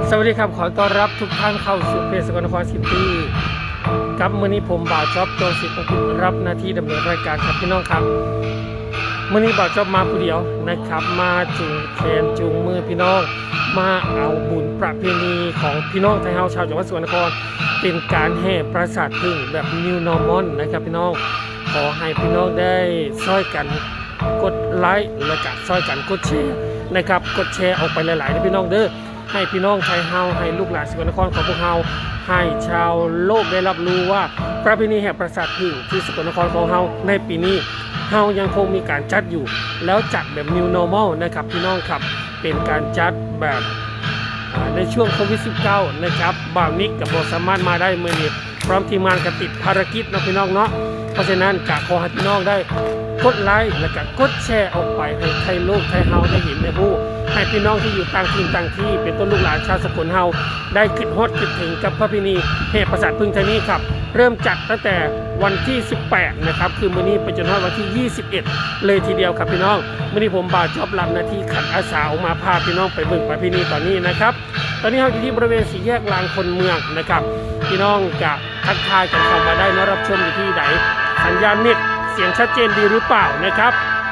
สวัสดีครับขอต้อนรับทุกท่านเข้าสู่เพจสกลนครซิตี้ครับมื้อนี้ผมบ่าวจ๊อบโจสิปกิจรับหน้าที่ดำเนินรายการครับพี่น้องครับมื้อนี้บ่าวจ๊อบมาผู้เดียวนะครับมาจูงแขนจูงมือพี่น้องมาเอาบุญประเพณีของพี่น้องไทยเฮาชาวจังหวัดสกลนครเป็นการแห่ปราสาทพึ่งแบบ New Normal นะครับพี่น้องขอให้พี่น้องได้ช่วยกันกดไลค์และก็ช่วยกันกดแชร์นะครับกดแชร์ออกไปหลายๆนะพี่น้องเด้อให้พี่น้องไทยเฮาให้ลูกหลานสกลนครของพวกเฮาให้ชาวโลกได้รับรู้ว่าประเพณีแห่ปราสาทพึ่งที่สกลนครของเฮาในปีนี้เฮายังคงมีการจัดอยู่แล้วจัดแบบ New Normal นะครับพี่น้องครับเป็นการจัดแบบในช่วงโควิด -19 นะครับบ่าวนิกกับบสามารถมาได้เมื่อนี้พร้อมทีมงานกันติดภารกิจนะพี่น้องเนาะเพราะฉะนั้นกะขอให้พี่น้องได้กดไลค์และก็กดแชร์ออกไปให้ไทยโลกไทยเฮาได้เห็นได้รู้ให้พี่น้องที่อยู่ต่างถิ่นต่างที่เป็นต้นลูกหลานชาวสกลเฮาได้คิดฮอดคิดถึงกับประเพณีแห่ปราสาทพึ่งไทยนี้ครับเริ่มจัดตั้งแต่วันที่18นะครับคือมื้อนี้ไปจนถึงวันที่21เลยทีเดียวครับพี่น้องมื้อนี้ผมบ่าวจ๊อบรับหน้าที่ขัดอาสาออกมาพาพี่น้องไปเบิ่งประเพณีตอนนี้นะครับตอนนี้เราอยู่ที่บริเวณสี่แยกลานคนเมืองนะครับพี่น้องจะทักทายกันเข้ามาได้นะรับชมอยู่ที่ไหนสัญญาณเน็ตเสียงชัดเจนดีหรือเปล่านะครับ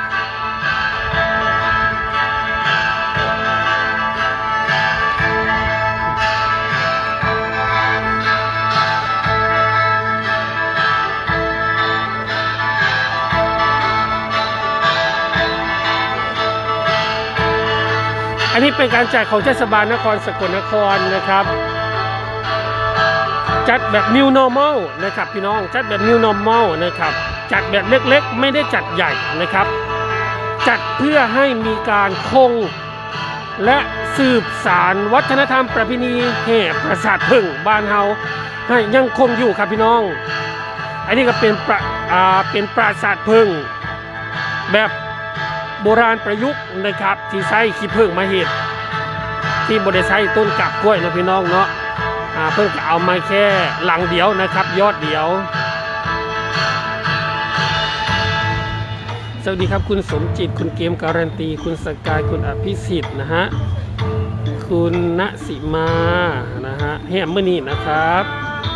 อันนี้เป็นการจัดของเทศบาลนครสกลนครนะครับจัดแบบ New Normal นะครับพี่น้องจัดแบบ New Normal นะครับจัดแบบเล็กๆไม่ได้จัดใหญ่นะครับจัดเพื่อให้มีการคงและสืบสานวัฒนธรรมประเพณีแห่ปราสาทพึ่งบ้านเฮาให้ยังคงอยู่ครับพี่น้องอันนี้ก็เป็นปราสาทพึ่งแบบโบราณประยุกต์นะครับที่ใช้ขี้ผึ้งมาเห็ดที่บริใช้ต้นกับกล้วยนะพี่น้องเนาะเพิ่งจะเอามาแค่หลังเดียวนะครับยอดเดียวสวัสดีครับคุณสมจิตคุณเกมการันตีคุณสกายคุณอภิสิทธิ์นะฮะคุณณสิมานะฮะแฮมเมื่อนี้นะครับ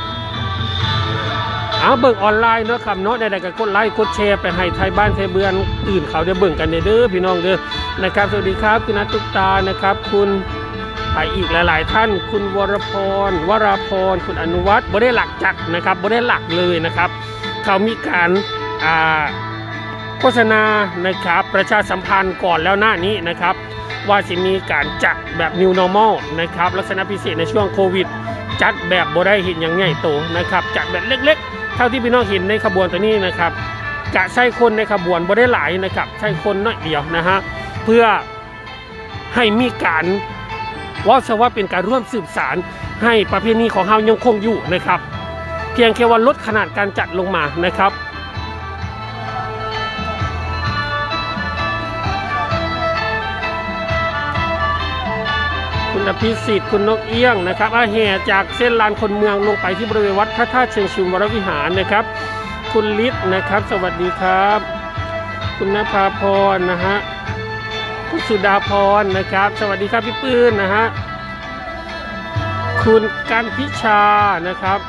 เอาเบิ่งออนไลน์เนาะครับเนาะได้ๆก็กดไลค์กดแชร์ไปให้ไทยบ้านไทยเบือนอื่นเขาได้เบิ่งกันเด้อพี่น้องเด้อนะครับสวัสดีครับคุณนัทตุ๊กตานะครับคุณไปอีกหลายๆท่านคุณวราพรคุณอนุวัฒน์บ่ได้หลักจักนะครับบ่ได้หลักเลยนะครับเขามีการโฆษณานะครับประชาสัมพันธ์ก่อนแล้วหน้านี้นะครับว่าจะมีการจัดแบบ New Normal นะครับลักษณะพิเศษในช่วงโควิดจัดแบบบ่ได้เห็นอย่างใหญ่โตนะครับจัดแบบเล็กๆเท่าที่พี่น้องเห็นในขบวนตัวนี้นะครับกะใช้คนในขบวนบ่ได้หลายนะครับใช้คนน้อยเดียวนะฮะเพื่อให้มีการว่าเป็นการร่วมสืบสารให้ประเพณีของเฮายังคงอยู่นะครับเพียงแค่ว่าลดขนาดการจัดลงมานะครับคุณอภิสิทธิ์คุณนกเอี้ยงนะครับแห่จากเส้นลานคนเมืองลงไปที่บริเวณวัดพระธาตุเชิงชุมวรวิหารนะครับคุณฤทธิ์นะครับสวัสดีครับคุณณภาพรนะฮะคุณสุดาพรนะครับสวัสดีครับพี่ปื้นนะฮะคุณกันพิชานะครับ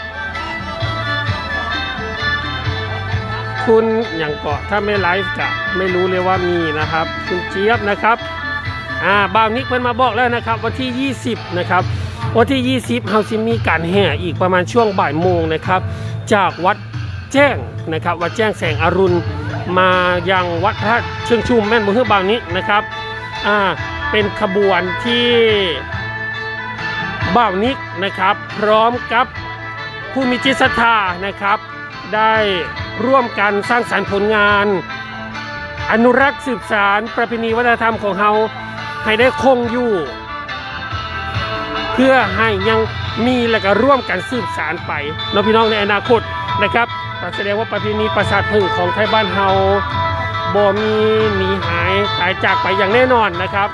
คุณอย่างเกาะถ้าไม่ไลฟ์จะไม่รู้เลยว่ามีนะครับคุณเจี๊ยบนะครับบ่าวนิกเพิ่นมาบอกแล้วนะครับวันที่20นะครับวันที่20เฮาสิมีการแห่อีกประมาณช่วงบ่ายโมงนะครับจากวัดแจ้งนะครับวัดแจ้งแสงอรุณมายังวัดพระเชิงชุมแม่นบ่ฮื้อบ่าวนิกนะครับเป็นขบวนที่บ่าวนิกนะครับพร้อมกับผู้มีจิตศรัทธานะครับได้ร่วมกันสร้างสรรค์ผลงานอนุรักษ์สืบสานประเพณีวัฒนธรรมของเฮาให้ได้คงอยู่เพื่อให้ยังมีและก็ร่วมกันสืบสานไปน้องพี่น้องในอนาคตนะครับแสดงว่าประเพณีปราสาทพึ่งของไทยบ้านเฮาบ่มีหนีหายตายจากไปอย่างแน่นอนนะครับ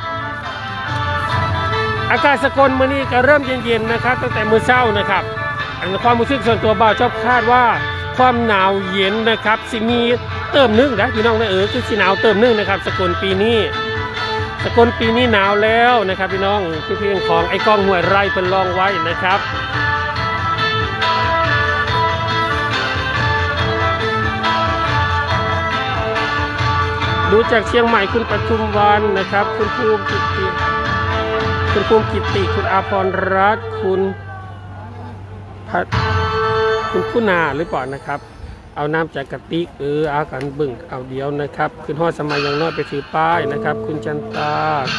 อากาศสกลมื้อนี้ก็เริ่มเย็นๆนะครับตั้งแต่มื้อเช้านะครับความรู้สึกส่วนตัวบ่าวชอบคาดว่าความหนาวเย็นนะครับสิมีเติมนึงนะพี่น้องนะคือสิหนาวเติมนึงนะครับสกลปีนี้สกลปีนี้หนาวแล้วนะครับพี่น้องคือเพลงของไอ้ก้องห้วยไร่เป็นลองไว้นะครับดูจากเชียงใหม่คุณปทุมวันนะครับคุณภูมิกิติคุณอาภรณ์รัตน์คุณผู้นาหรือเปล่านะครับเอาน้ำจากกระติกอาการบึ่งเอาเดียวนะครับขึ้นฮอดสมัยยังน้อยไปถือป้ายนะครับคุณจันตา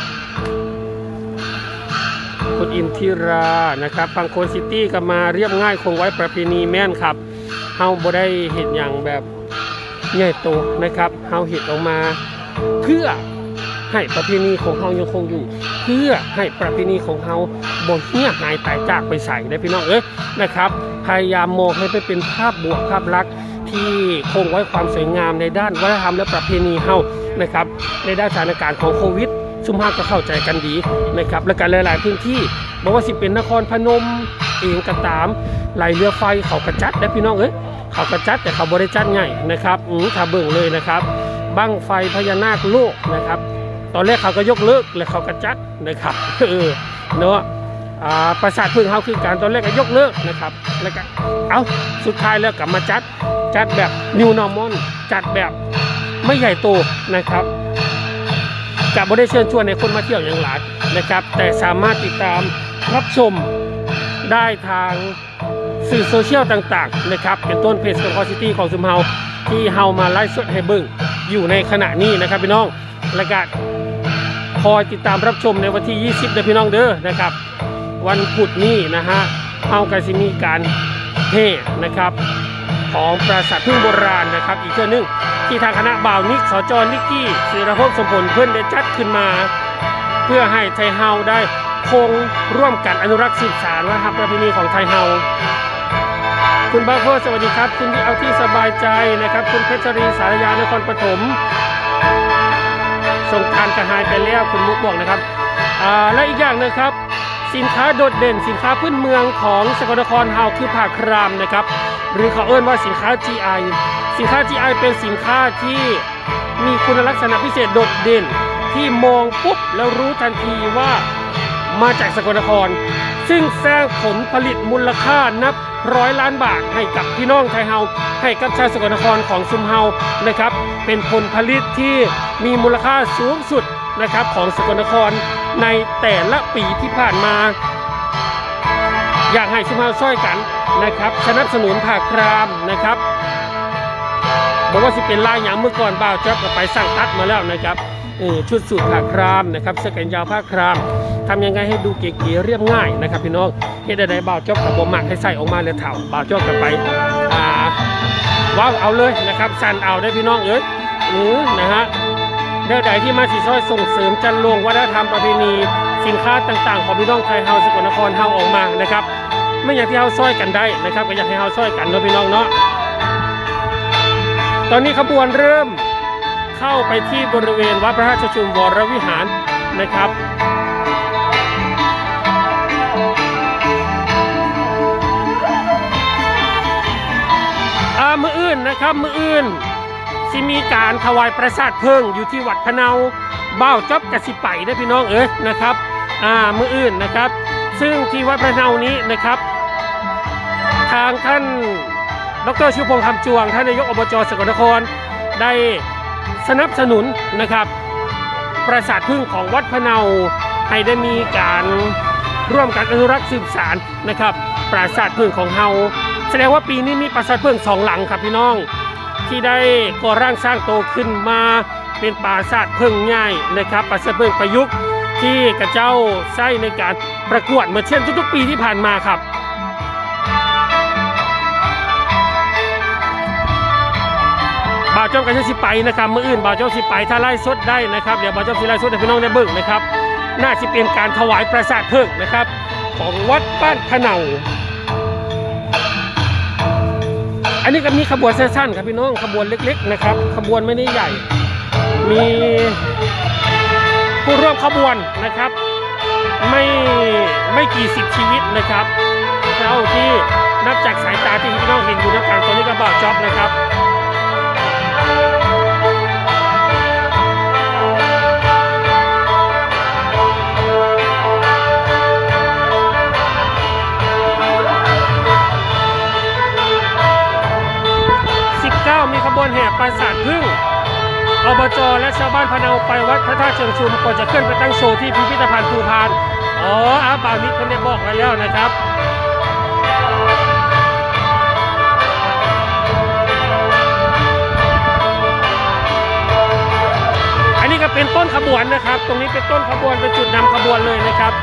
คุณอินทิรานะครับพังโคนซิตี้ก็มาเรียบง่ายคงไว้ประเพณีแม่นครับเฮาบ่ได้เห็นอย่างแบบใหญ่โตนะครับเฮาเห็นออกมาเพื่อให้ประเพณีของเฮายังคงอยู่เพื่อให้ประเพณีของเฮาบ่เหี้ยหายตายจากไปใส่ได้พี่น้องนะครับพยายามมองให้เป็นภาพบวกภาพลักษณ์ที่คงไว้ความสวยงามในด้านวัฒนธรรมและประเพณีเฮานะครับในด้านสถานการณ์ของโควิดซุ่มห้าก็เข้าใจกันดีนะครับและการหลายๆพื้นที่บอกว่าสิเป็นนครพนมเองก็ตามไหลเรือไฟเขากระจัดได้พี่น้องเขากระจัดแต่เขาบริจัดง่ายนะครับถ้าเบิ่งเลยนะครับบั้งไฟพญานาคโลกนะครับตอนแรกเขาก็ยกเลิกและเขากระจัดนะครับเนาะปราสาทพึ่งเฮาคือการตอนแรกก็ยกเลิกนะครับแล้วก็สุดท้ายแล้วกลับมาจัดแบบ New Normal จัดแบบไม่ใหญ่โตนะครับกับบริเชิญชวนในคนมาเที่ยวอย่างหลายนะครับแต่สามารถติดตามรับชมได้ทางสื่อโซเชียลต่างๆนะครับเป็นต้นเพจสกลนครซิตี้ของซุมเฮาที่เฮามาไลฟ์สดให้เบิ่งอยู่ในขณะนี้นะครับพี่น้องและก็คอยติดตามรับชมในวันที่ 20 เดือนพี่น้องเด้อนะครับวันพุธนี้นะฮะเฮาก็สิมีการเทศนะครับของปราสาทพึ่งโบราณนะครับอีกเช่นนึงที่ทางคณะบ่าวนิกสจนิกกี้ศิรภพสมผลเพื่อนได้จัดขึ้นมาเพื่อให้ไทยเฮาได้คงร่วมกันอนุรักษ์สืบสานวัฒนธรรมประเพณีของไทยเฮาคุณบาโฟสวัสดีครับคุณที่เอาที่สบายใจนะครับคุณเพชรีสารยานครปฐมสงกรานต์กระหายไปแล้วคุณมุกบอกนะครับและอีกอย่างนะครับสินค้าโดดเด่นสินค้าพื้นเมืองของสกลนครเฮาคือผ้าครามนะครับหรือเขาเอ่ยว่าสินค้า GI สินค้า GI เป็นสินค้าที่มีคุณลักษณะพิเศษโดดเด่นที่มองปุ๊บแล้วรู้ทันทีว่ามาจากสกลนครซึ่งสร้างผลผลิตมูลค่านับ100 ล้านบาทให้กับพี่น้องไทยเฮาให้กับชาวสกลนครของซุมเฮานะครับเป็นผลผลิตที่มีมูลค่าสูงสุดนะครับของสกลนครในแต่ละปีที่ผ่านมาอยากให้ซุมเฮาช่วยกันนะครับสนับสนุนผ้าครามนะครับบอกว่าสิเป็นลายอย่างเมื่อก่อนบ่าวจ๊อบก็ไปสั่งตัดมาแล้วนะครับชุดสูทผ้าครามนะครับเสื้อแขนยาวผ้าครามทำยังไงให้ดูเก๋ๆเรียบง่ายนะครับพี่น้องเฮ็ดใดๆบ่าวจ๊อบกับบ่มักให้ใส่ออกมาเลยเถ่าบ่าวจ๊อบกันไปว้าวเอาเลยนะครับสั่นเอาได้พี่น้องนะฮะเด้อใดที่มาสิช่วยส่งเสริมจันลงวัฒนธรรมประเพณีสินค้าต่างๆของพี่น้องไทยเฮาสกลนครเฮาออกมานะครับไม่อยากที่เฮาช่วยกันได้นะครับก็อยากให้เฮาช่วยกันเนาะพี่น้องเนาะตอนนี้ขบวนเริ่มเข้าไปที่บริเวณวัดพระราชชุมวรวิหารนะครับมื้ออื่นนะครับมื้ออื่นสิมีการถวายประสาทเพิ่งอยู่ที่วัดพะเนาบ่าวจ๊อบกสิไปได้พี่น้องนะครับมื้ออื่นนะครับซึ่งที่วัดพะเนานี้นะครับทางท่านดร.ชูพงษ์คำจวงท่านนายกอบจ.สกลนครได้สนับสนุนนะครับประสาทพึ่งของวัดพะเนาให้ได้มีการร่วมกันอนุรักษ์สืบสานนะครับปราสาทพึ่งของเฮาแสดงว่าปีนี้มีปราสาทพึ่ง2 หลังครับพี่น้องที่ได้ก่อร่างสร้างโตขึ้นมาเป็นปราสาทพึ่งใหญ่นะครับปราสาทพึ่งประยุกต์ที่กระเจ้าใช้ในการประกวดเหมือนเช่นทุกๆปีที่ผ่านมาครับบ่าวจ้องกันสิไปนะครับมื้ออื่นบ่าวจ้องสิไปถ้าไล่สดได้นะครับเดี๋ยวบ่าวจ้องสิไล่สดให้พี่น้องได้เบิ่งนะครับน่าจะเป็นการถวายปราสาทพึ่งนะครับของวัดบ้านพะเนาอันนี้ก็มีขบวนสั้นๆครับพี่น้องขบวนเล็กๆนะครับขบวนไม่ได้ใหญ่มีผู้ร่วมขบวนนะครับไม่กี่สิบชีวิตนะครับเท่าที่นับจากสายตาที่พี่น้องเห็นอยู่นะครับตอนนี้ก็บ่าวจ๊อบนะครับจและชาวบ้านพะเนาไปวัดพระธาตุเชิงชุมก่อนจะขึ้นไปตั้งโชว์ที่พิพิธภัณฑ์ภูพานบ่าวนิดคนได้บอกไว้แล้วนะครับอันนี้ก็เป็นต้นขบวนนะครับตรงนี้เป็นต้นขบวนเป็นจุดนำขบวนเลยนะครับ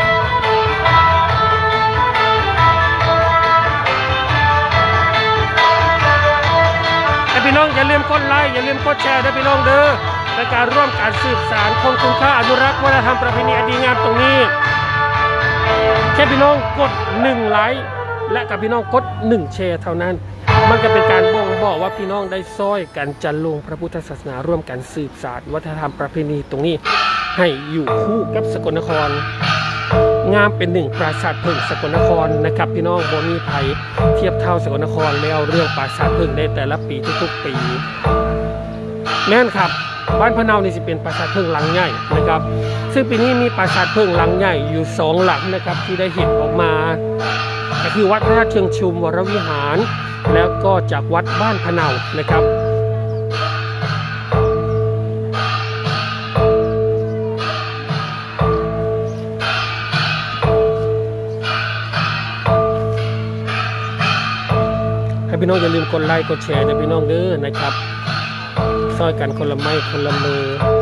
พี่น้องอย่าลืมกดไลค์อย่าลืมกดแชร์ด้วยพี่น้องเด้อในการร่วมการสืบสานคงคุณค่าอนุรักษ์วัฒนธรรมประเพณีอันดีงามตรงนี้แค่พี่น้องกด1ไลค์และกับพี่น้องกด1แชร์เท่านั้นมันก็เป็นการบ่งบอกว่าพี่น้องได้ซ้อยกันจันลงพระพุทธศาสนาร่วมกันสืบสานวัฒนธรรมประเพณีตรงนี้ให้อยู่คู่กับสกลนครงามเป็นหนึ่งปราสาทพึ่งสกลนครนะครับพี่น้องบ่มีไผเทียบเท่าสกลนครแล้วเรื่องปราสาทพึ่งในแต่ละปีทุกๆปีแน่นครับบ้านพะเนานี่สิเป็นปราสาทพึ่งหลังใหญ่นะครับซึ่งปีนี้มีปราสาทพึ่งหลังใหญ่อยู่2หลังนะครับที่ได้เห็นออกมาก็คือวัดพระธาตุเชิงชุมวรวิหารแล้วก็จากวัดบ้านพะเนานะครับพี่น้องอย่าลืมกดไลค์กดแชร์นะพี่น้องเด้อนะครับซอยกันคนละไม้คนละมือ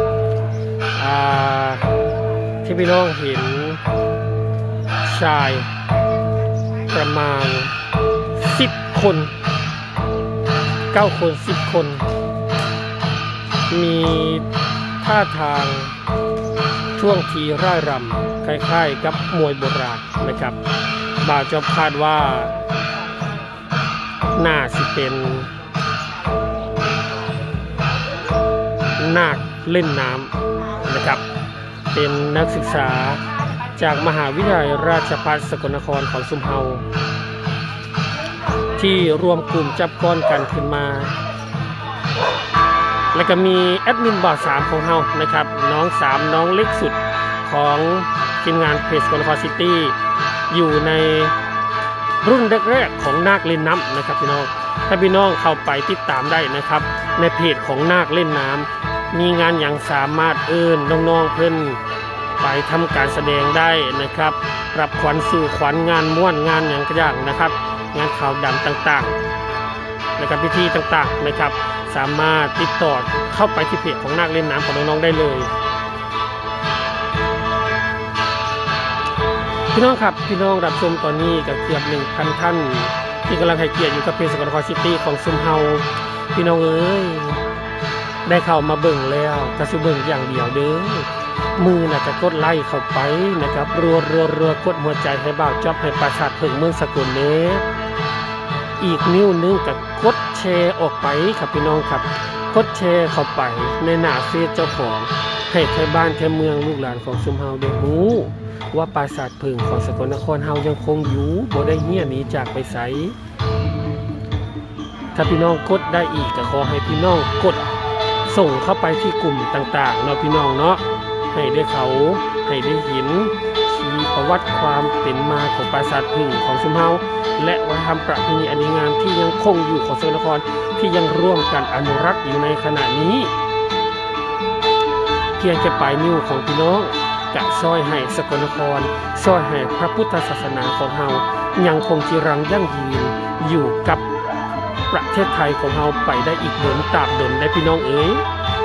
ที่พี่น้องเห็นชายประมาณ10 คน9 คน10 คนมีท่าทางท่วงทีร่ายรำคล้ายๆกับมวยโบราณนะครับบ่าวจอบคาดว่าน่าสิเป็นนาคเล่นน้ำนะครับเป็นนักศึกษาจากมหาวิทยาลัยราชภัฏสกลนครของซุมเฮาที่รวมกลุ่มจับก้อนกันขึ้นมาแล้วก็มีแอดมินบ่าว3ของเฮานะครับน้อง3น้องเล็กสุดของทีมงานเพจสกลนครซิตี้อยู่ในรุ่นแรกๆของนาคเล่นน้ำนะครับพี่น้องถ้าพี่น้องเข้าไปติดตามได้นะครับในเพจของนาคเล่นน้ำมีงานอย่างสามารถน้องๆเพิ่นไปทำการแสดงได้นะครับรับขวัญสู่ขวัญงานม้วนงานอย่างกระย่างนะครับงานข่าวดำต่างๆนะครับพิธีต่างๆนะครับสามารถติดต่อเข้าไปที่เพจของนาคเล่นน้ำของน้องๆได้เลยพี่น้องครับพี่น้องรับชมตอนนี้กับเกือบ 1,000 ท่านที่กำลังให้เกียรติอยู่กับเพจสกลนครซิตี้ของซุมเฮาพี่น้องเอ้ยได้เข้ามาเบิ่งแล้วกระสุเบิ่งอย่างเดียวเด้อมือน่ะจะกดไลค์เข้าไปนะครับรัวกดหัวใจให้บ่าวจอบให้ปราสาทพึ่งเมืองสกลเด้อีกนิ้วนึงกับกดแชร์ออกไปครับพี่น้องครับกดแชร์เข้าไปในหน้าเฟซเจ้าของให้ไทยบ้านไทยเมืองลูกหลานของซุมเฮาได้รู้ว่าปราสาทพึ่งของสกลนครเฮายังคงอยู่บ่ได้เหี้ยหนีจากไปไสถ้าพี่น้องกดได้อีกก็ขอให้พี่น้องกดส่งเข้าไปที่กลุ่มต่างๆเนาะพี่น้องเนาะให้ได้เขาให้ได้เห็นชีประวัติความเป็นมาของปราสาทพึ่งของซุมเฮาและวัฒนธรรมประเพณีอันดีงามที่ยังคงอยู่ของสกลนครที่ยังร่วมกันอนุรักษ์อยู่ในขณะนี้เพียงแค่ปลายนิ้วของพี่น้องกะซ้อยให้สกลนครซ้อยให้พระพุทธศาสนาของเฮายังคงจีรังยั่งยืนอยู่กับประเทศไทยของเฮาไปได้อีกดนตราบดนได้พี่น้องเอ๋ย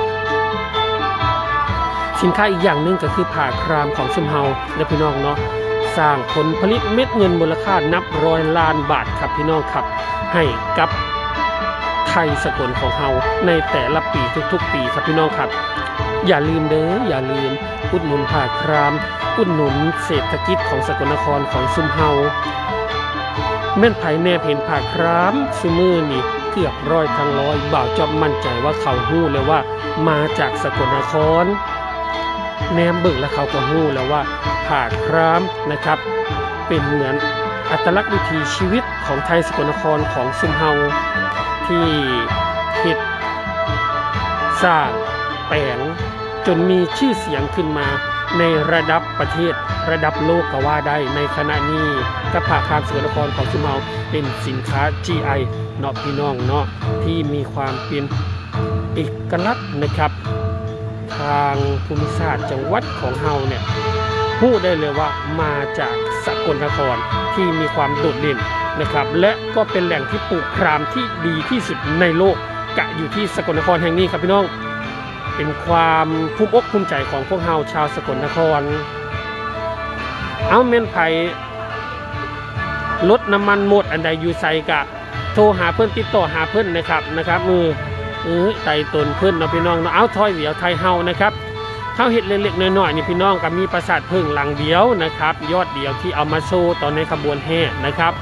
สินค้าอีกอย่างหนึ่งก็คือผ้าครามของซุมเฮาและพี่น้องเนาะสร้างผลผลิตเม็ดเงินมูลค่านับ100 ล้านบาทครับพี่น้องครับให้กับไทยสกลของเฮาในแต่ละปีทุกๆปีครับพี่น้องครับอย่าลืมเด้ออย่าลืมอุดหนุนผ้าครามอุดหนุนเศรษฐกิจของสกลนครของซุมเฮาแม่นไผแนบเห็นผ้าครามซุมือนี่เกือบ100 ทั้ง 100บ่าวจอมมั่นใจว่าเขาฮู้แล้วว่ามาจากสกลนครแนมเบิ่งแล้วเขาก็ฮู้แล้วว่าผ้าครามนะครับเป็นเหมือนอัตลักษณ์วิถีชีวิตของไทยสกลนครของซุมเฮาที่เฮ็ดสร้างแปลงจนมีชื่อเสียงขึ้นมาในระดับประเทศระดับโลกก็ว่าได้ในขณะนี้กับผ้าครามสกลนครของซุมเฮาเป็นสินค้า GI เนาะพี่น้องเนาะที่มีความเป็นเอกลักษณ์นะครับทางภูมิศาสตร์จังหวัดของเฮาเนี่ยพูดได้เลยว่ามาจากสกลนครที่มีความโดดเด่นนะครับและก็เป็นแหล่งที่ปลูกครามที่ดีที่สุดในโลกกะอยู่ที่สกลนครแห่งนี้ครับพี่น้องเป็นความภูมิอกภูมิใจของพวกเฮาชาวสกลนครเอาเมนไผ่รถน้ำมันหมดอันใดอยู่ใส่กะโทรหาเพื่อนติดต่อหาเพื่อนนะครับมือไต่ตนเพื่อนเนาะพี่น้องเนาะเอาถอยเดียวไทยเฮานะครับเขาเห็ดเล็กๆน้อยๆนี่พี่น้องก็มีปราสาทพึ่งหลังเดียวนะครับยอดเดียวที่เอามาโชว์ตอนในขบวนแห่นะครับ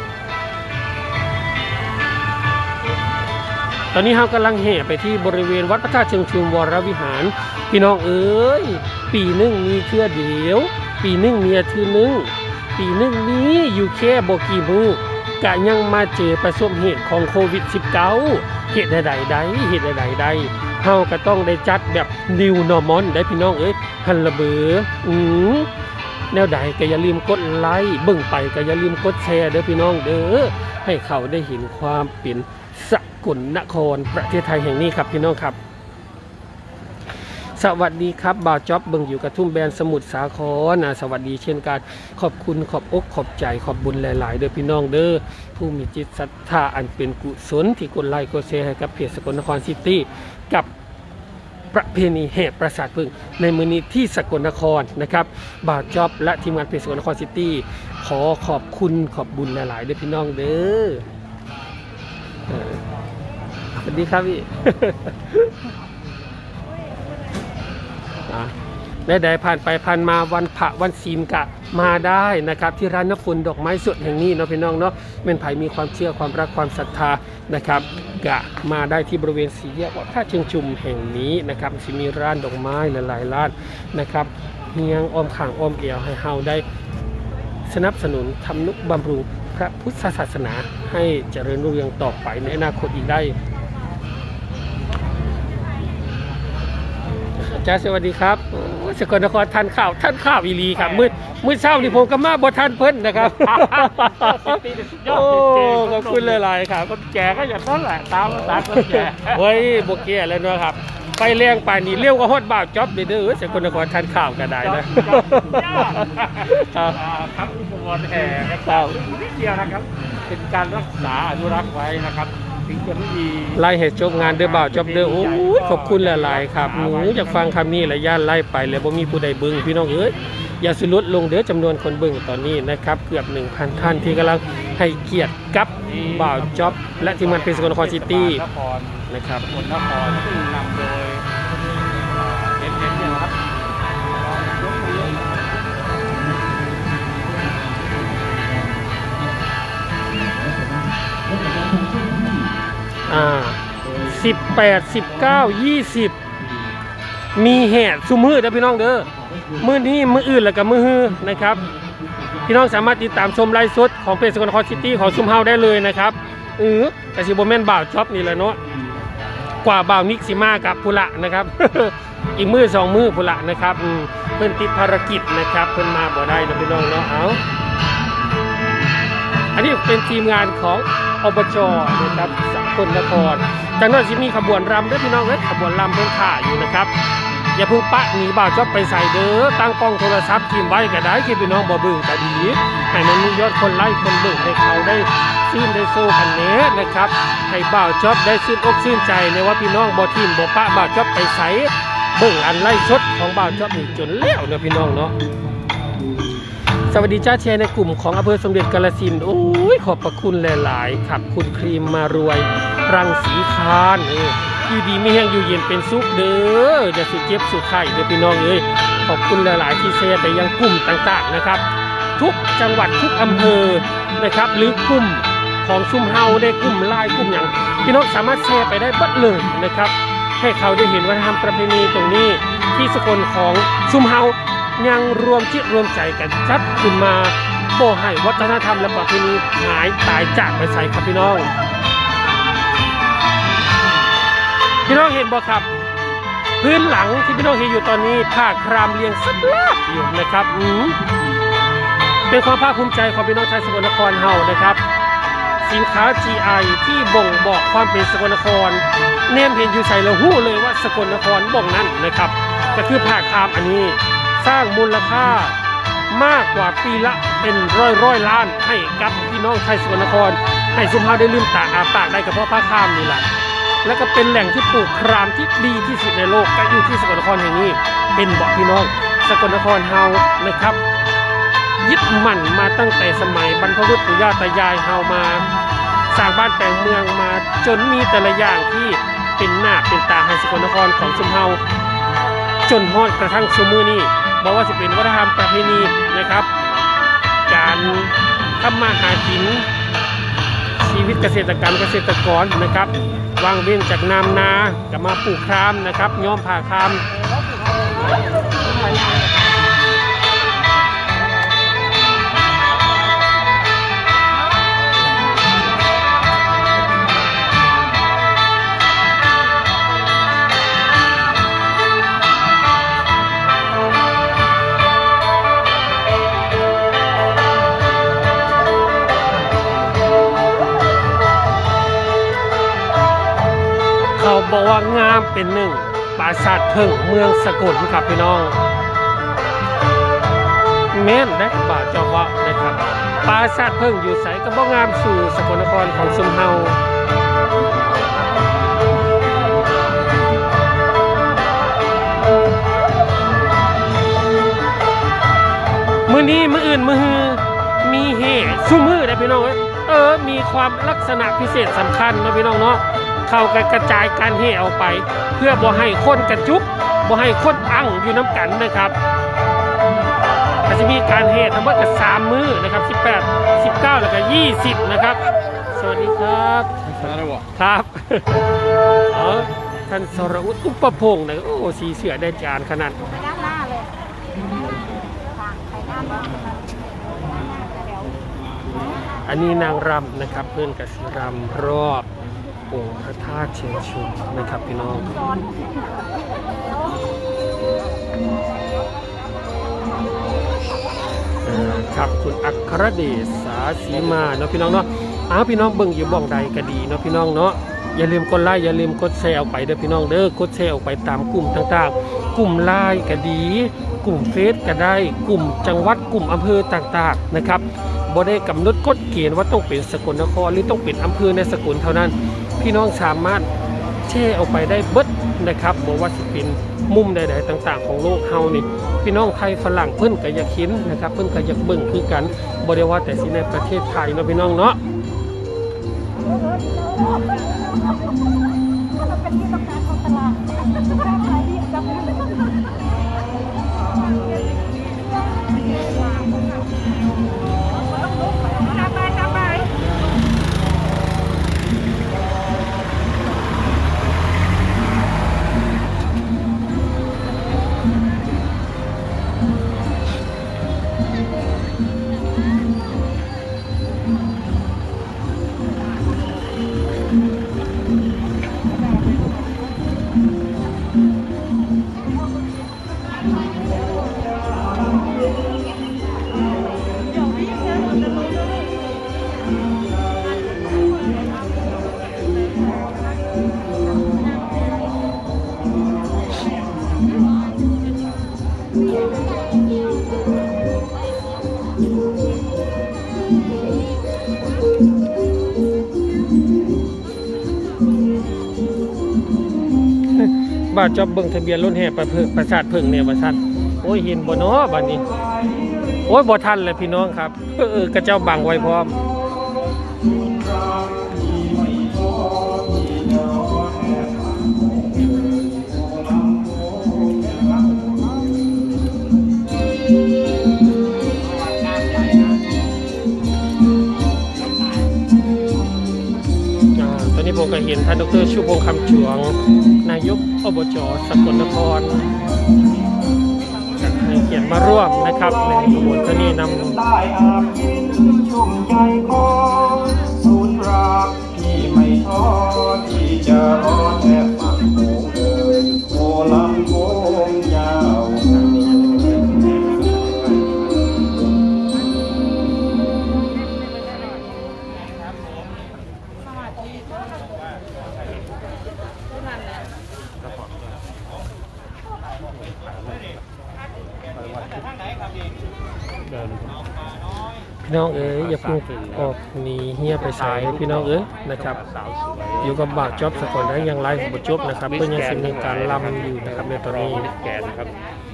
ตอนนี้เรากำลังแห่ไปที่บริเวณวัดพระธาตุเชิงชุมวรวิหารพี่น้องเอ้ยปีหนึ่งมีเทื่อเดียวปีหนึ่งมีอาทิตย์หนึ่งปีหนึ่งนี้อยู่แค่บกี่มือกะยังมาเจอประสบเหตุของโควิด -19 เหตุใดเฮาก็ต้องได้จัดแบบ New Normal ได้พี่น้องเอ้ยฮันละเบือแนวใดก็อย่าลืมกดไลค์เบิ่งไปก็อย่าลืมกดแชร์เด้อพี่น้องเด้อให้เขาได้เห็นความเป็นสกลนครประเทศไทยแห่งนี้ครับพี่น้องครับสวัสดีครับบ่าวจ๊อบเบิ่งอยู่กระทุ่มแบนสมุทรสาครสวัสดีเช่นกันขอบคุณขอบอกขอบใจขอบบุญหลายๆเด้อพี่น้องเด้อผู้มีจิตศรัทธาอันเป็นกุศลที่กดไลค์กดแชร์ให้กับเพจสกลนครซิตี้กับประเพณีแห่ปราสาทพึ่งในมื้อนี้ที่สกลนครนะครับบ่าวจ๊อบและทีมงานเพจสกลนครซิตี้ขอขอบคุณขอบบุญหลายๆเด้อพี่น้องเด้อสวัสดีครับพี่ได้ผ่านไปผ่านมาวันพระวันศีลกะมาได้นะครับที่ร้านน้ำฝนดอกไม้สดแห่งนี้เนาะพี่น้องเนาะเป็นไผ่มีความเชื่อความรักความศรัทธานะครับกะมาได้ที่บริเวณสี่แยกวัดพระเชิงชุมแห่งนี้นะครับจะมีร้านดอกไม้หลายๆร้านนะครับเฮียงอ้อมข้างอ้อมเอวให้เฮาได้สนับสนุนทำนุบำรุงพระพุทธศาสนาให้เจริญรุ่งเรืองต่อไปในอนาคตอีกได้จ้าสวัสดีครับสกลนครท่านข้าวอีลีครับมืดเช้านี่ผมก็มาบ่ทันเพิ่นนะครับโอ้ขอบคุณหลายๆครับคนแก่ก็อย่างนั้นแหละตามภาษาคนแก่เฮ้ยบ่แก่แล้วเนาะครับไปแรงป่านนี้เร็วกว่าฮอดบ่าวจ๊อบเด้อสกลนครท่านข้าวก็ได้นะครับขบวนแห่นะครับนิดเดียวนะครับเป็นการรักษาอนุรักษ์ไว้นะครับถึงจะไม่มีไล่ให้จบงานเด้อบ่าวจ๊อบเด้อโอ้ยขอบคุณหลายๆครับอยากฟังคำนี้และย่านไล่ไปแล้วบ่มีผู้ใดเบิ่งพี่น้องเอ้ยอย่าสิลดลงเด้อจำนวนคนเบิ่งตอนนี้นะครับเกือบ 1,000 ท่านที่กำลังให้เกียรติกับบ่าวจ๊อบและทีมงานเพจสกลนครซิตี้นะครับสกลนครซึ่งนำโดยเห็นเนี่ยครับ 18 19 20มีแห่ซุมื้อเด้อพี่น้องเด้อมื้อนี้มื้ออื่นแล้วก็มื้อฮื้อนะครับพี่น้องสามารถติดตามชมไลฟ์สดของเพจสกลนครซิตี้ของซุมเฮาได้เลยนะครับแต่สิบ่แม่นบ่าวจ๊อบนี่แหละเนาะกว่าบ่าวนิกสิมากับพุระนะครับอีกมื้อ2มื้อพุระนะครับเพิ่นติดภารกิจนะครับเพิ่นมาบ่ได้นะพี่น้องเนาะเอาอันนี้เป็นทีมงานของอบจ.นะครับสกลนครจากนั้นจะมีขบวนรำด้วยพี่น้องขบวนรำเพิ่งข่าอยู่นะครับอย่าเพิ่งปะหนีบ่าวจ๊อบไปใส่เด้อตั้งกล้องโทรศัพท์ทีมไว้ก็ได้ที่พี่น้องบ่เบิ่งก็ดีให้มันมียอดคนไลค์คนเบิ่งให้เขาได้ชื่นได้โซ่กันเน้นะครับให้บ่าวจ๊อบได้ชื่นอกชื่นใจในว่าพี่น้องบ่ทีมบ่ปะบ่าวจ๊อบไปใส่เบิ่งอันไล่สดของบ่าวจ๊อบนี่จนแล้วเนาะพี่น้องเนาะสวัสดีจ้าแชร์ในกลุ่มของอำเภอสมเด็จกาฬสินธุ์โอ้ยขอบพระคุณหลายๆครับคุณครีมมารวยรังสีคานอยู่ดีไม่แห้งอยู่เย็นเป็นสุขเด้อจะสุขเจ็บสุขไข้เด้อพี่น้องเอ้ยขอบคุณหลายๆที่แชร์ไปยังกลุ่มต่างๆนะครับทุกจังหวัดทุกอำเภอนะครับหรือกลุ่มของซุ่มเฮาได้กลุ่มไลน์กลุ่มอย่างพี่น้องสามารถแชร์ไปได้บัดเลยนะครับให้เขาได้เห็นวัฒนธรรมประเพณีตรงนี้ที่สกลของซุ่มเฮายังรวมจิตรวมใจกันจัดขึ้นมาบ่ให้วัฒนธรรมและประเพณีหายตายจากไปใส่ครับพี่น้องเห็นบ่ครับพื้นหลังที่พี่น้องเห็นอยู่ตอนนี้ผ้าครามเรียงสับลาบอยู่นะครับเป็นความภาคภูมิใจของพี่น้องชาวสกลนครเฮานะครับสินค้า GI ที่บ่งบอกความเป็นสกลนครเนมเห็นอยู่ใส่เราหู้เลยว่าสกลนครบ่งนั้นนะครับก็คือผ้าคามอันนี้สร้างมูลค่ามากกว่าปีละเป็นร้อยล้านให้กับพี่น้องไทยสกลนครให้สุภาพได้ลืมตาอาปากได้ก็เพราะผ้าคามนี่แหละแล้วก็เป็นแหล่งที่ปลูกครามที่ดีที่สุดในโลกก็อยู่ที่สกลนครแห่งนี้เป็นบอกพี่น้องสกลนครเฮานะครับยึดมั่นมาตั้งแต่สมัยบรรพบุรุษปู่ย่าตายายเฮามาสร้างบ้านแต่งเมืองมาจนมีแต่ละอย่างที่เป็นหน้าเป็นตาให้สกลนครของชุมเฮาจนฮอดกระทั่งชั่วมือนี้บอกว่าจะเป็นวัฒนธรรมประเพณีนะครับการทำมาหากินชีวิตเกษตรกรนะครับวางเว้นจากน้ำนากับมาปลูกครามนะครับย้อมผ้าครามเขาบอกว่างามเป็นหนึ่งปราสาทเพิ่งเมืองสกลครับพี่น้องแม่นได้บาทจอว่านะครับปราสาทเพิ่งอยู่ใสก็บ่งามสู่สกลนครของชุมเฮามื้อนี้มื้ออื่นมื้อมีเฮซุมื้อได้พี่น้องมีความลักษณะพิเศษสำคัญนะพี่น้องเนาะเข้ากระจายการเฮออกไปเพื่อบ่ให้คนกระจุกบ่ให้คนอั้งอยู่น้ำกันนะครับอาจจะมีการเฮทั้งหมดกับ3มื้อนะครับ18 19แล้วก็20นะครับสวัสดีครับครับท่านสรวุฒิอุปพงศ์นะโอ้สีเสือได้จานขนาดอันนี้นางรำนะครับเพื่อนกับสีรำรอบองค์พระธาตุเชิงชุมนะครับพี่น้องครับคุณอัครเดชสาสีมาเนาะพี่น้องเนาะพี่น้องเบิ่งอยู่บ้องใดก็ดีเนาะพี่น้องเนาะอย่าลืมกดไลค์อย่าลืมกดแชร์ออกไปเด้อพี่น้องเด้อกดแชร์ออกไปตามกลุ่มต่างๆกลุ่มไลน์ก็ดีกลุ่มเฟซก็ได้กลุ่มจังหวัดกลุ่มอำเภอต่างๆนะครับบ่ได้กำหนดกฎเกณฑ์ว่าต้องเป็นสกลนครหรือต้องเป็นอำเภอในสกลเท่านั้นพี่น้องสามารถแชร์ออกไปได้เบิดนะครับบอกว่าสิเป็นมุมใดๆต่างๆของโลกเฮานี่พี่น้องไทยฝรั่งเพิ่นก็อยากเห็นนะครับเพิ่นก็อยากเบิ่งคือกันบ่ได้ว่าแต่สิในประเทศไทยเนาะพี่น้องเนาะเป็นที่ต้องการของตลาดขายดีจังบาดจอบเบิ่งทะเบียนรถแห่ประสาทเพิ่งเนี่ยประสาทโอ้ยเห็นบ่เนาะบัดนี้โอ้ยบ่ทันเลยพี่น้องครับกระเจ้าบังไว้พร้อมตอนนี้ผมก็เห็นท่านดร.ชูพงษ์คำจวงนายกอบจ.สกลนครให้เกียรติมาร่วมนะครับในขบวนคณีนำได้อาบินชุ่มใจของศูนย์รักที่ไม่ท้อที่จะรอแทบฝังโขงเดินโอลำโค้งยาวพี่น้องเอ๋ยอย่าเพิ่งออกหนีเฮียไปใส่พี่น้องเอ๋ยนะครับอยู่กับบ่าวจ๊อบสกลได้ยังไลฟ์บทจบนะครับเพื่อยังสิ่งในการลำอยู่นะครับในตอนนี้แก่นะครับ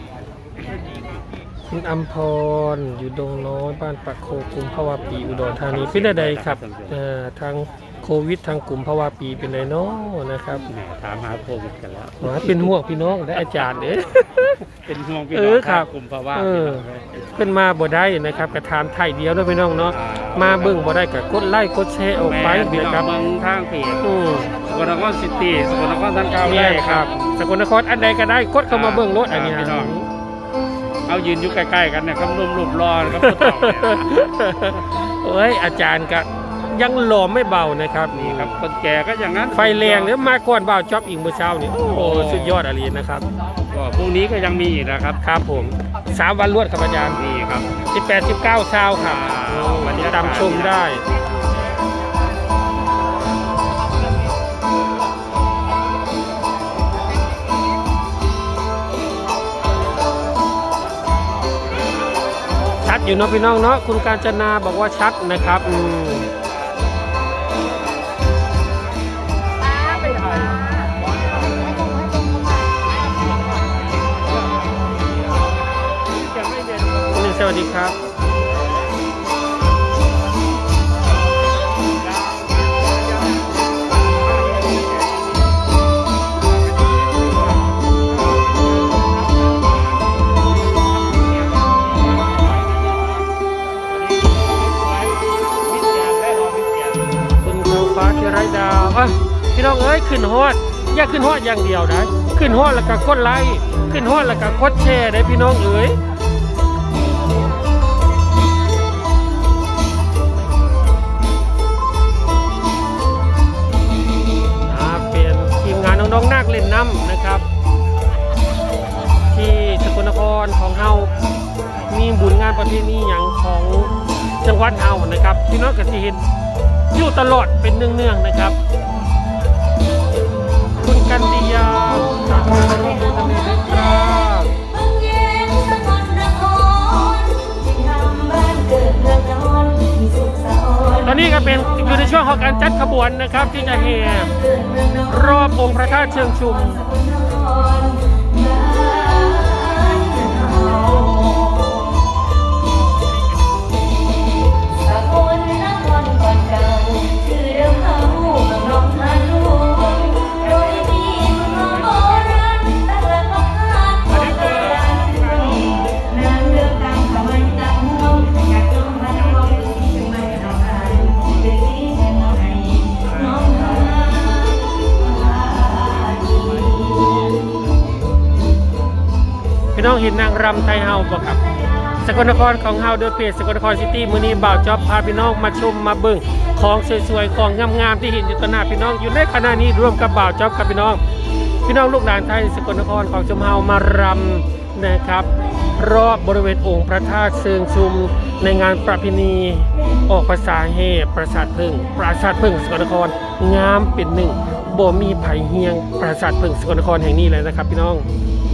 คุณอัมพรอยู่ดงน้อยบ้านปะโคกุมภาวะปีอุดรธานีเป็นใดครับทางโควิดทางกลุ่มภาวะปีเป็นไงเนาะนะครับแหมถามหาโควิดกันแล้วเป็นห่วงพี่น้องได้อาจารย์เด้เป็นห่วงพี่น้องครับกลุ่มภาวะขึ้นมาบ่ได้นะครับกระทานไทยเดียวด้วยพี่น้องเนาะมาเบิ่งบ่ได้ก็กดไลค์กดแชร์ออกไปพี่น้องนะครับเมืองทางเพจสกลนครซิตี้สกลนครท่านเก้านี่ไร่คครัรับบ สกลนครอันใดก็ได้กดเข้ามาเบิ่งรถอันนี้พี่น้อง เอายืนอยู่ใกล้ๆกันเนี่ยครับรูปรอนะครับผู้เฒ่าเนี่ยเอ้ยอาจารย์ก็ยังหล่อไม่เบานะครับนี่ครับคนแก่ก็อย่างนั้นไฟแรงเนี่ยมาก่อนบ่าวจ๊อบอีกเมื่อเช้านี่โอ้สุดยอดอะไรนะครับก็พรุ่งนี้ก็ยังมีอีกนะครับครับผม3 วันรวดครับอาจารย์นี่ครับ 18 19เช้าครับวันนี้ตามชมได้ชัดอยู่เนาะพี่น้องเนาะคุณกาญจนาบอกว่าชัดนะครับสวัสดีครับคุณทางฟ้าที่ไร้ดาวพี่น้องเอ้ยขึ้นฮอดอย่าขึ้นฮอดอย่างเดียวนะขึ้นฮอดแล้วก็กดไลค์ขึ้นฮอดแล้วก็กดแชร์ได้พี่น้องเอ้ยเป็นทีมงานน้องๆนักเล่นน้ำนะครับที่สกลนครของเฮามีบุญงานประเพณีอย่างของจังหวัดเฮานะครับพี่น้องก็สิเห็นอยู่ตลอดเป็นเนืองๆนะครับคุณกันติยาสามารถร่วมมือกันได้ครับตอนนี้ก็เป็นอยู่ในช่วงของการจัดขบวนนะครับที่จะแห่รอบองค์พระธาตุเชิงชุมพี่น้องเห็นนางรำไทยเฮาบ่ครับสกลนครของเฮาโดยเพจสกลนครซิตี้มื้อนี้บ่าวจ๊อบพาพี่น้องมาชมมาเบิ่งของสวยๆของงามๆที่เห็นอยู่ต่อหน้าพี่น้องอยู่ในขณะนี้ร่วมกับบ่าวจ๊อบกับพี่น้องลูกหลานไทยสกลนครของชมเฮามารำนะครับรอบบริเวณองค์พระธาตุเชิงชุมในงานประเพณีออกพรรษาแห่ปราสาทพึ่งสกลนครงามเป็นหนึ่งบ่มีไผเฮียงปราสาทพึ่งสกลนครแห่งนี้เลยนะครับพี่น้อง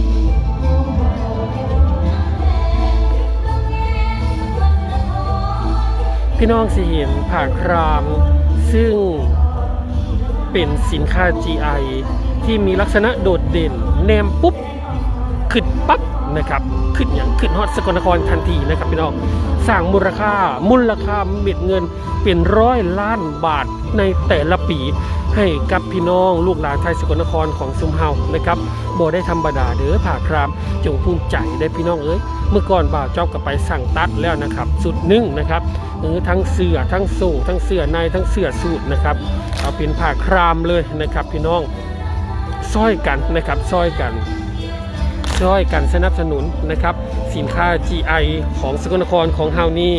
พี่น้องสิเห็นผ้าครามซึ่งเป็นสินค้า GI ที่มีลักษณะโดดเด่นแนมปุ๊บขึ้นปั๊บนะครับขึ้นฮอตสกลนครทันทีนะครับพี่น้องสร้างมูลค่าเม็ดเงินเป็น100 ล้านบาทในแต่ละปีให้กับพี่น้องลูกหลานไทยสกลนครของซุมเฮานะครับบ่ได้ธรรมดาเด้อผ้าครามจงภูมิใจได้พี่น้องเอ้ยเมื่อก่อนบ่าวจ๊อบก็ไปสั่งตัดแล้วนะครับสุดนึ่งนะครับทั้งเสื้อทั้งโซ่ทั้งเสื้อในทั้งเสื้อสูทนะครับเอาเป็นผ้าครามเลยนะครับพี่น้องซ้อยกันนะครับซ้อยกันสนับสนุนนะครับสินค้า GI ของสกลนครของเฮานี่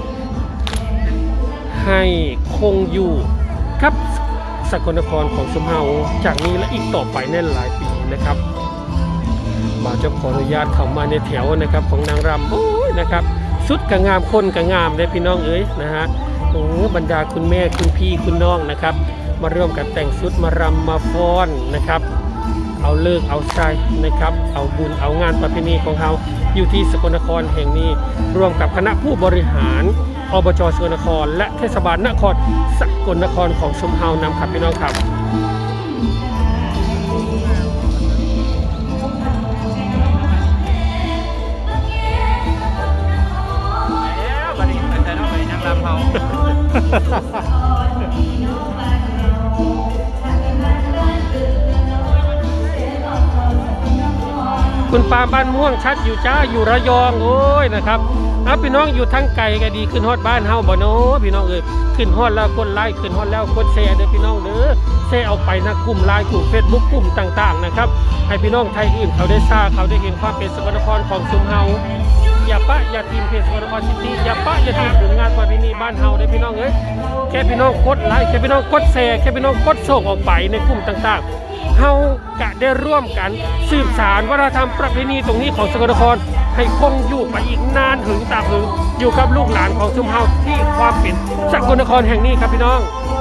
ให้คงอยู่ครับสกลนครของซุมเฮาจากนี้และอีกต่อไปในหลายปีนะครับบ่าวจะขออนุญาตเข้ามาในแถวนะครับของนางรำโอ้ยนะครับชุดกระงามคนกระงามได้พี่น้องเอ๋ยนะฮะบรรดาคุณแม่คุณพี่คุณน้องนะครับมาร่วมกันแต่งชุดมารำมาฟ้อนนะครับเอาเลิกเอาใจนะครับเอาบุญเอางานประเพณีของเขาอยู่ที่สกลนครแห่งนี้ร่วมกับคณะผู้บริหารอบจสกลนครและเทศบาลนครสกลนครของชุมเฮานำครับพี่น้องครับคุณปาบ้านม่วงชัดอยู่จ้าอยู่ระยองโอ้ยนะครับเอาพี่น้องอยู่ทั้งไกลก็ดีขึ้นฮอดบ้านเฮาบ่เนาะพี่น้องเอ้ยขึ้นฮอดแล้วกดไลค์ขึ้นฮอดแล้วกดแชร์เด้อพี่น้องเด้อแชร์เอาไปนะกลุ่มไลน์กลุ่ม Facebook กลุ่มต่างๆนะครับให้พี่น้องไทยอื่นเขาได้ทราบเขาได้เห็นความเป็นสกลนครของชุมเฮาอย่าปะอย่าทีมเพจสกลนครซิตี้อย่าปะอย่าทีมผลงานประเพณีบ้านเฮาได้พี่น้องเอ้ยแค่พี่น้องกดไลค์แค่พี่น้องกดแชร์แค่พี่น้องกดส่งออกไปในกลุ่มต่างๆเฮากะได้ร่วมกันสืบสานวัฒนธรรมประเพณีตรงนี้ของสกลนครให้คงอยู่ไปอีกนานถึงตราบถึงอยู่กับลูกหลานของชุมเฮาที่ความเป็นสกลนครแห่งนี้ครับพี่น้อง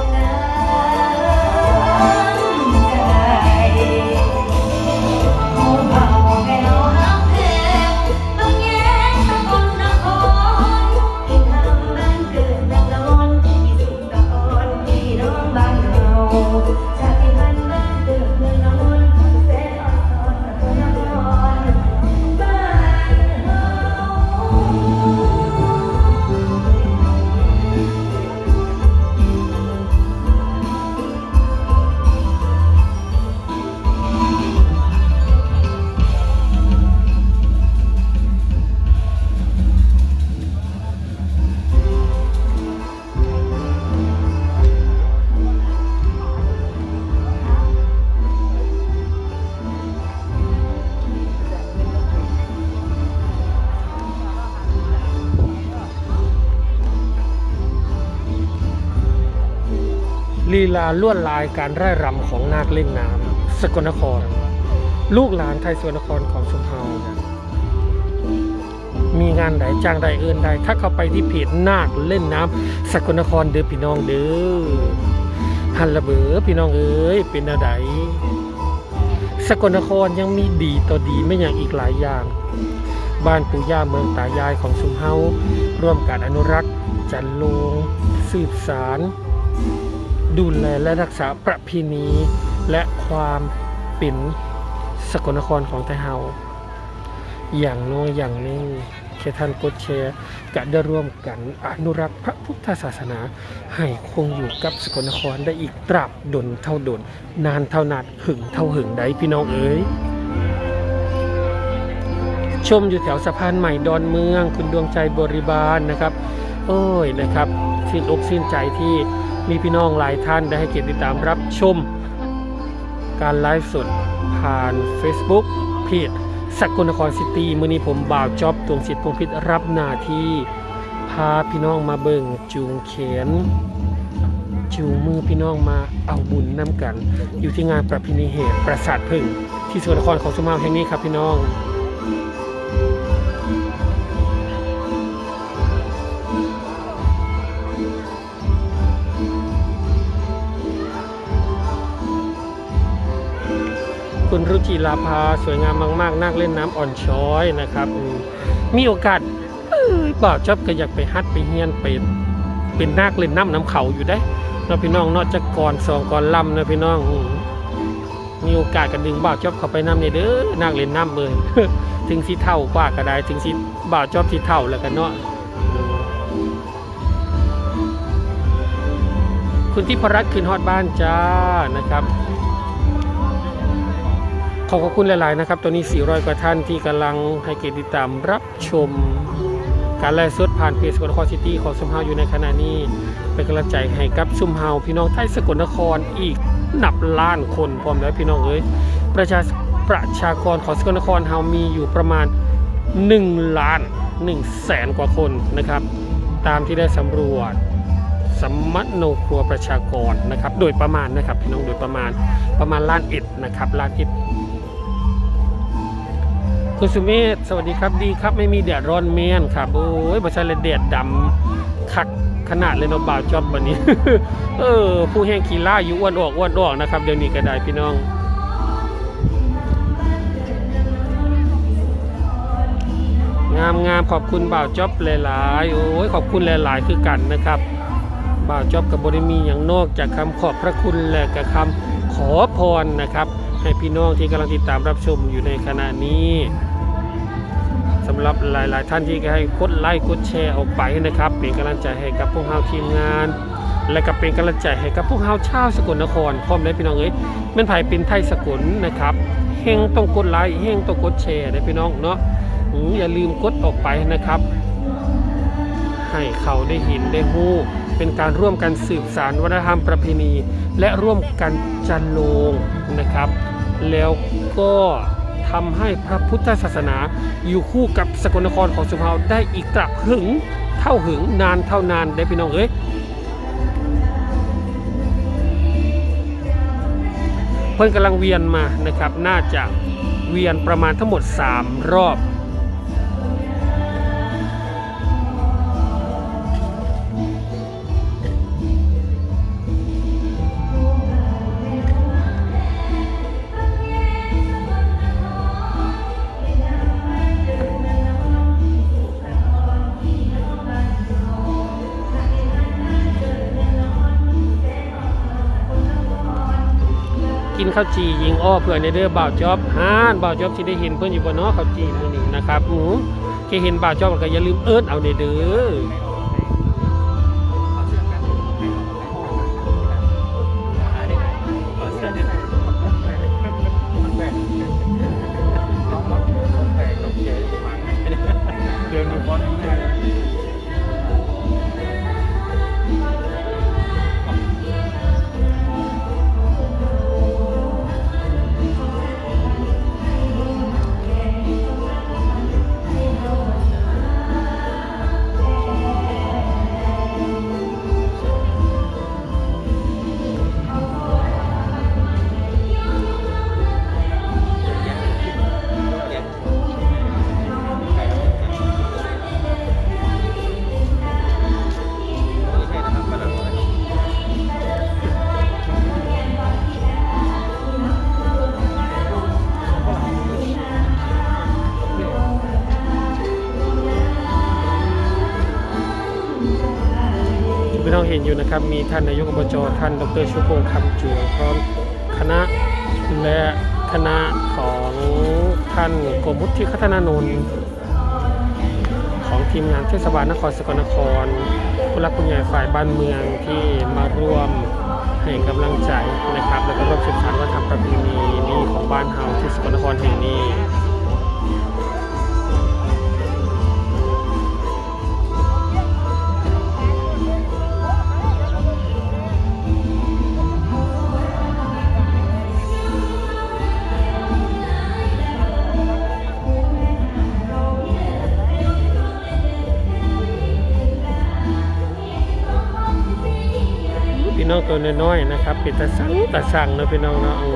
ลีลาลวดลายการไร่รำของนาคเล่นน้ำสกลนครลูกหลานไทยสกลนครของชุมเฮาเนี่ยมีงานใดจ้างใดเอินใดถ้าเข้าไปที่เพจนาคเล่นน้ำสกลนครเด้อพี่น้องเด้อฮันละเบอพี่น้องเอ้ยเป็นอะไรสกลนครยังมีดีต่อดีไม่อย่างอีกหลายอย่างบ้านปู่ย่าเมืองตายายของชุมเฮาร่วมกันอนุรักษ์จันลงสืบสารดูแลและรักษาประเพณีและความเป็นสกลนครของไทยเฮาอย่างน้อยอย่างนี้แค่ท่านกดแชร์ก็ได้ร่วมกันอนุรักษ์พระพุทธศาสนาให้คงอยู่กับสกลนครได้อีกตราบดนเท่าดนนานเท่านานหึงเท่าหึงได้พี่น้องเอ๋ยชมอยู่แถวสะพานใหม่ดอนเมืองคุณดวงใจบริบาลนะครับโอ้ยนะครับชื่นอกชื่นใจที่มีพี่น้องหลายท่านได้ให้เกียรติติดตามรับชมการไลฟ์สดผ่าน Facebook เพจสกลนครซิตี้มื้อนี้ผมบ่าวจ๊อบตวงสิทธิ์พงษ์พิษรับหน้าที่พาพี่น้องมาเบิ่งจูงแขนจูงมือพี่น้องมาเอาบุญน้ำกันอยู่ที่งานประเพณีแห่ปราสาทผึ่งที่สกลนครของชุมเฮาแห่งนี้ครับพี่น้องคุณรุจิลาภาสวยงามมากๆนักเล่นน้ำอ่อนช้อยนะครับมีโอกาสบ่าวจ๊อบก็อยากไปฮัดไปเฮียนเป็นนักเล่นน้ำเขาอยู่ได้เราพี่น้องนอกจากก่อนสองก่อนลำนะพี่น้องมีโอกาสกันดึงบ่าวจ๊อบเข้าไปน้ำในเด้อนักเล่นน้ำเลย ถึงสีเท่ากว่าก็ได้ถึงสีบ่าวจ๊อบสีเท่าแล้วกันเนาะคุณที่พรัตน์คืนฮอดบ้านจ้านะครับขอบคุณหลายๆนะครับตัวนี้400กว่าท่านที่กำลังให้เกียรติติดตามรับชมการไลฟ์สดผ่านเพจสกลนครซิตี้ของชุมเฮาอยู่ในขณะนี้เป็นกำลังใจให้กับชุมเฮาพี่น้องไทยสกลนครอีกนับล้านคนพร้อมแล้วพี่น้องเอ้ยประชากรของสกลนครเฮามีอยู่ประมาณ1,100,000 กว่าคนนะครับตามที่ได้สำรวจสมโนครัวประชากรนะครับโดยประมาณนะครับพี่น้องโดยประมาณล้านเอ็ดนะครับล้านเอ็ดคุณสุเมธสวัสดีครับดีครับไม่มีแดดร้อนเมียนครับโอ้ยบ่ใช่เลยแดดดำคักขนาดเลยเนาะบ่าวจ๊อบวันนี้ ผู้แห้งขี้ล่าอยู่อ้วนออกนะครับเดี๋ยวนี้ก็ได้พี่น้องามขอบคุณบ่าวจ๊อบหลายๆโอ้ยขอบคุณหลายๆคือกันนะครับบ่าวจ๊อบกับบริมีอย่างนอกจากคำขอบพระคุณและกับคำขอพรนะครับให้พี่น้องที่กำลังติดตามรับชมอยู่ในขณะนี้สำหรับหลายๆท่านที่ให้กดไลค์กดแชร์ออกไปนะครับเป็นกำลังใจให้กับพวกเราทีมงานและก็เป็นกำลังใจให้กับพวกเราชาวสกลนครพร้อมได้พี่น้องเอ้ยแม่นไผเป็นไทยสกลนะครับเฮงต้องกดไลค์เฮงต้องกดแชร์ได้พี่น้องเนาะอย่าลืมกดออกไปนะครับให้เขาได้เห็นได้รู้เป็นการร่วมกันสืบสานวัฒนธรรมประเพณีและร่วมกันจันโลงนะครับแล้วก็ทำให้พระพุทธศาสนาอยู่คู่กับสกลนครของสุพรรณได้อีกตราบหึงเท่าหึงนานเท่านานได้พี่น้องเอ้ยเพิ่นกำลังเวียนมานะครับน่าจะเวียนประมาณทั้งหมด3รอบกินข้าวจี่ยิงอ้อเพื่อในเด้อบ่าวจ๊อบบ่าวจ๊อบที่ได้เห็นเพื่อนอยู่บนน้อข้าวจี่มื้อนี้นะครับแค่เห็นบ่าวจ๊อบก็อย่าลืมเอิ้นเอาในเด้อพี่น้องเห็นอยู่นะครับมีท่านนายกอบจท่านดร.ชุพงษ์คำจั่วพร้อมคณะและคณะของท่านกรมวุฒิพัฒนานนท์ของทีมงานเทศบาลนครสกลนครผู้หลักผู้ใหญ่ฝ่ายบ้านเมืองที่มาร่วมให้กำลังใจนะครับแล้วก็ร่วมสืบสานวัฒนธรรมประเพณีนี้ของบ้านเฮาที่สกลนครแห่งนี้พี่น้องตัวน้อยๆนะครับเป็นตาสั่งนะพี่น้องเนาะ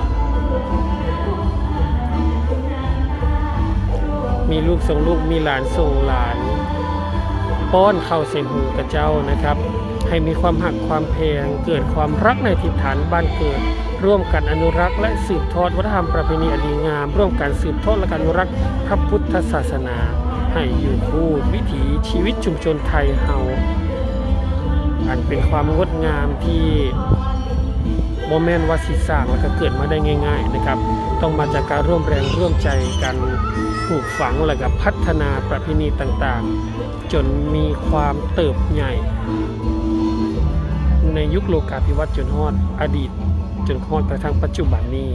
มีลูกส่งลูกมีหลานส่งหลานป้อนเข้าใส่หูกับเจ้านะครับให้มีความหักความแพงเกิดความรักในถิ่นฐานบ้านเกิดร่วมกันอนุรักษ์และสืบทอดวัฒนธรรมประเพณีอันดีงามร่วมกันสืบทอดและอนุรักษ์พระพุทธศาสนาให้อยู่คู่วิถีชีวิตชุมชนไทยเฮาอันเป็นความงดงามที่โมเมนต์วัดศิสร้างแล้วก็เกิดมาได้ง่ายๆนะครับต้องมาจากการร่วมแรงร่วมใจกันปลูกฝังและก็พัฒนาประเพณีต่างๆจนมีความเติบใหญ่ในยุคโลกาภิวัตน์จนฮอดอดีตจนฮอดกระทั่งปัจจุบันนี้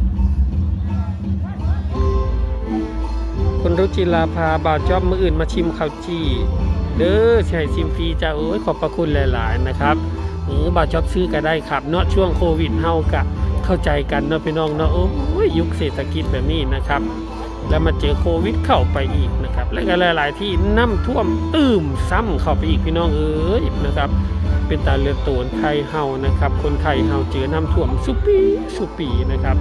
คุณรุจิลาภาบ่าวจ๊อบมื้ออื่นมาชิมข้าวจี้เด้อใช่ชิมฟรีจ้าโอ้ยขอบพระคุณหลายๆนะครับบ่าวจ๊อบซื้อก็ได้ครับเนาะช่วงโควิดเฮากะเข้าใจกันเนาะพี่น้องเนาะโอ้ยยุคเศรษฐกิจแบบนี้นะครับแล้วมาเจอโควิดเข้าไปอีกนะครับและก็หลายๆที่น้ำท่วมซ้ำเข้าไปอีกพี่น้องเอ้ยนะครับเป็นตาเลือดโตนไทยเฮานะครับคนไทยเฮาเจอน้ำท่วมสุปีนะครับ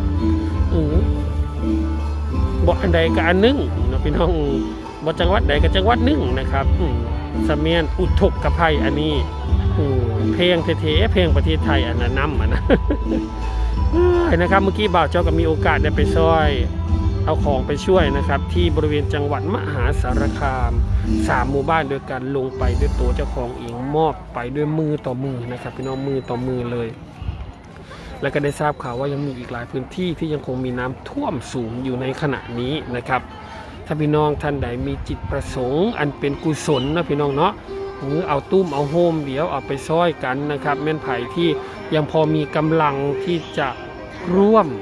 บ่อันใดก็อันนึงเนาะพี่น้องบ่จังหวัดใดก็จังหวัดนึงนะครับสะเมียนอุทกภัยอันนี้เพลงเท่ๆเพลงประเทศไทยอันนั้นนำนะนะครับเมื่อกี้บ่าวเจ้าก็มีโอกาสได้ไปซอยเอาของไปช่วยนะครับที่บริเวณจังหวัดมหาสารคาม3หมู่บ้านโดยการลงไปด้วยตัวเจ้าของเองมอบไปด้วยมือต่อมือนะครับพี่น้องมือต่อมือเลยแล้วก็ได้ทราบข่าวว่ายังมีอีกหลายพื้นที่ที่ยังคงมีน้ำท่วมสูงอยู่ในขณะนี้นะครับถ้าพี่น้องท่านใดมีจิตประสงค์อันเป็นกุศลนะพี่น้องเนาะหรือเอาตุ้มเอาโฮมเดี๋ยวเอาไปซ้อยกันนะครับแม่นไผ่ที่ยังพอมีกำลังที่จะร่วม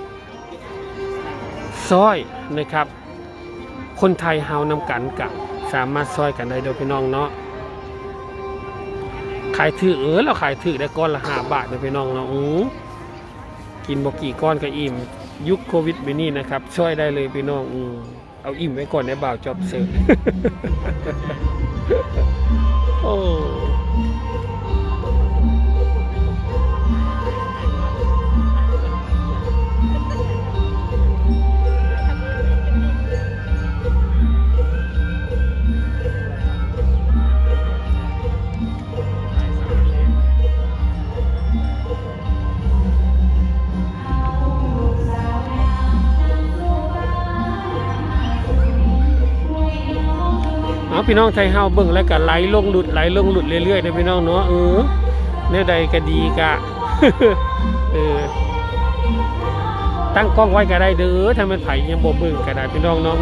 ซ้อยนะครับคนไทยเฮานำกันกับสามารถซ้อยกันได้โดยพี่น้องเนาะขายถือเราขายถือได้ก้อนละ5 บาทโดยพี่น้องเนาะกินบ่กี่ก้อนก็อิ่มยุคโควิดแบบนี้นะครับช่วยได้เลยพี่น้องเอาอิ่มไว้ก่อนในบ่าวจอบเสิร์ฟ โอ้พี่น้องไทยเฮาเบิ่งแล้วก็ไหลลงหลุดเรื่อยๆนะพี่น้องเนาะเนี่ยใดก็ดีกะ ตั้งกล้องไว้ก็ได้เด้อถ้ามันไผยังบ่เบิ่งก็ได้พี่น้องเนาะ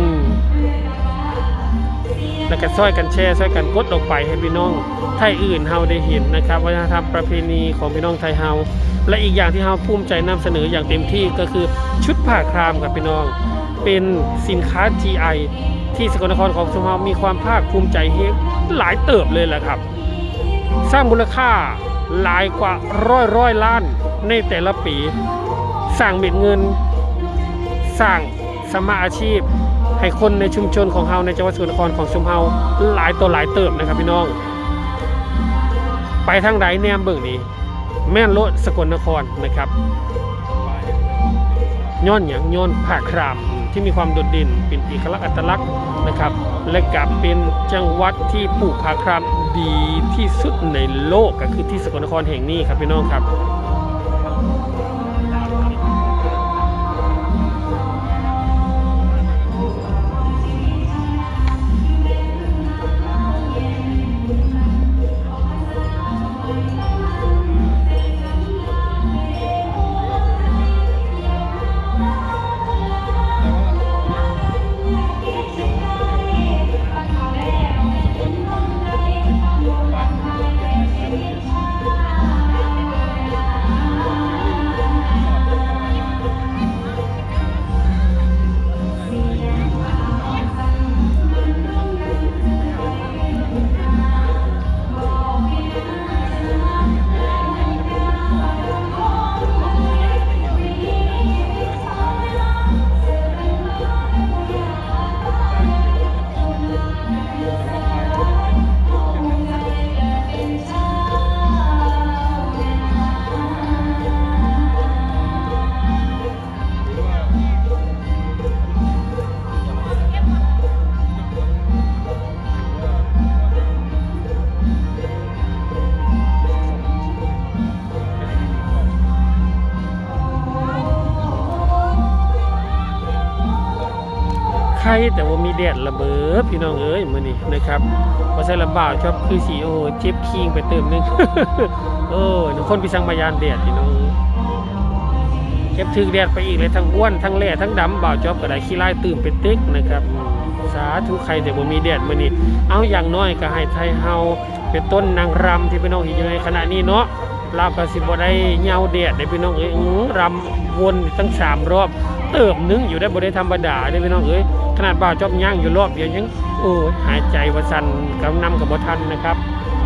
แล้วก็ช่วยกันแชร์ช่วยกันกดออกไปให้พี่น้องไทยอื่นเฮาได้เห็นนะครับวัฒนธรรมประเพณีของพี่น้องไทยเฮาและอีกอย่างที่เฮาภูมิใจนำเสนออย่างเต็มที่ก็คือชุดผ้าครามกับพี่น้องเป็นสินค้า GIที่สกลนครของชุมพรมีความภาคภูมิใจหลายเติบเลยแหละครับสร้างมูลค่าหลายกว่าร้อยล้านในแต่ละปีสร้างเม็ดเงินสร้างสมาอาชีพให้คนในชุมชนของเฮาในจังหวัดสกลนครของชุมพรหลายต่อหลายเติบนะครับพี่น้องไปทางใดแนมเบิ่งนี้แม่นโลดสกลนครนะครับย้อนอย่างย้อนผ้าครามที่มีความโดดเด่นเป็นเอกลักษณ์อัตลักษณ์นะครับและกับเป็นจังหวัดที่ปลูกผ้าครามดีที่สุดในโลกก็คือที่สกลนครแห่งนี้ครับพี่น้องครับใครแต่ว่ามีแดดระเบิดพี่น้องเอ้ยมื้อนี้นะครับบ่ใช่ลำบากชอบคือสีโอเจ็บคิงไปเติมนึง คนพิสังมายานแดดพี่น้องเก็บถึกแดดไปอีกเลยทั้งอ้วนทั้งแหล่ทั้งดำบ่าวจอบก็ได้ขี้ไล่ตื่มเป็นติ๊กนะครับสาธุใครแต่บ่มีแดดมื้อนี้เอาอย่างน้อยก็ให้ไทยเฮาเป็นต้นนางรำที่พี่น้องเห็นอยู่ในขณะนี้เนาะลาวก็สิบ่ได้เหงาแดดได้พี่น้องเอ้ยรำวนตั้ง3 รอบเติมนึงอยู่ได้บ่ได้ธรรมดาได้พี่น้องเอ้ยขนาดบ่าวจอบย่างอยู่รอบเดียวยังหายใจว่าสั่นกำนำกับบ่ทันนะครับ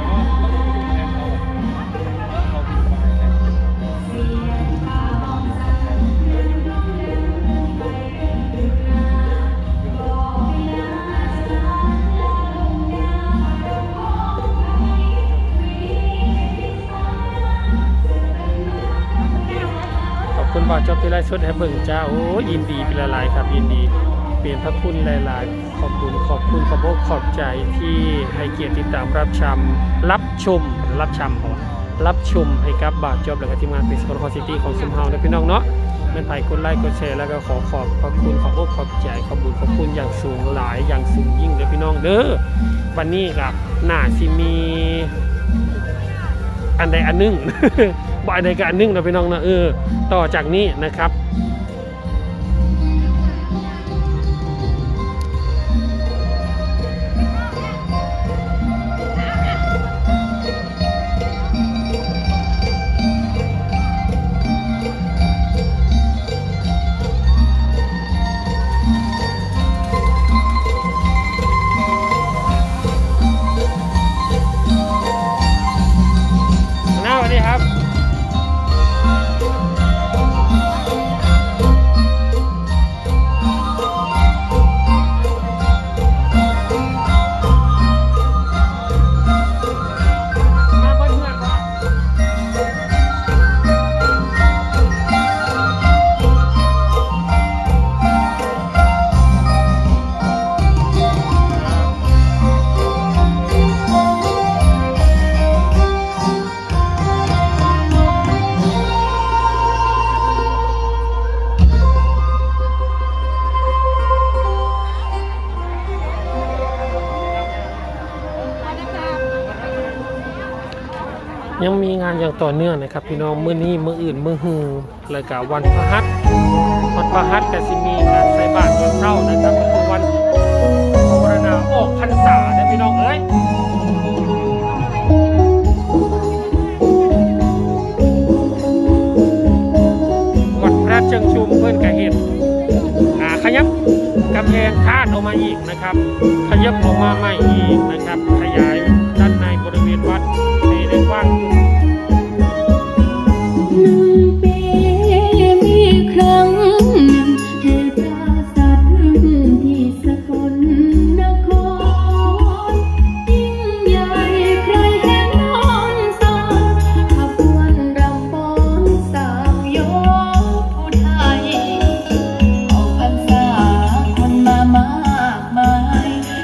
บ่าวจอบที่ไลฟ์สดให้เบิ่งจ้ายินดีเป็นหลายๆครับยินดีเปลี่ยนพระคุณหลายๆขอบคุณขอบอกขอบใจที่ให้เกียรติติดตามรับชมให้กับบ่าวจอบและก็ทีมงานเพจสกลนครซิตี้ของซุมเฮาและพี่น้องเนาะเป็นไผ่กดไลค์กดแชร์แล้วก็ขอขอบพระคุณขอบอกขอบใจขอบบุญขอบคุณอย่างสูงหลายอย่างสูงยิ่งเลยพี่น้องเด้อวันนี้ครับหน้าสิมีอันใดอันหนึ่ง บ่อันใดก็อันหนึ่งนะพี่น้องนะต่อจากนี้นะครับสวัสดีครับมาเพื่อนๆครับยังมีงานอย่างต่อเนื่องนะครับพี่น้องมื้อนี้มื้ออื่นมื้อฮือแล้วก็วันพฤหัสก็สิมีงานใส่บาตรตอนเช้านะครับก็คือวันภาวนาออกพรรษานะพี่น้องเอ้ยวัดพระเชิงชุมเพิ่นก็เฮ็ดขยับกำแพงคาดออกมาอีกนะครับขยับออกมาใหม่อีกนะครับขยายด้านในบริเวณวัดให้ได้กว้างปีมีครั้งแห่ปราสาทที่สกลนครยิ่งใหญ่ใครเห็นน้องสาวขบวนรำฟ้อนสาวโยผู้ไทยออกพรรษาคนมามากมาย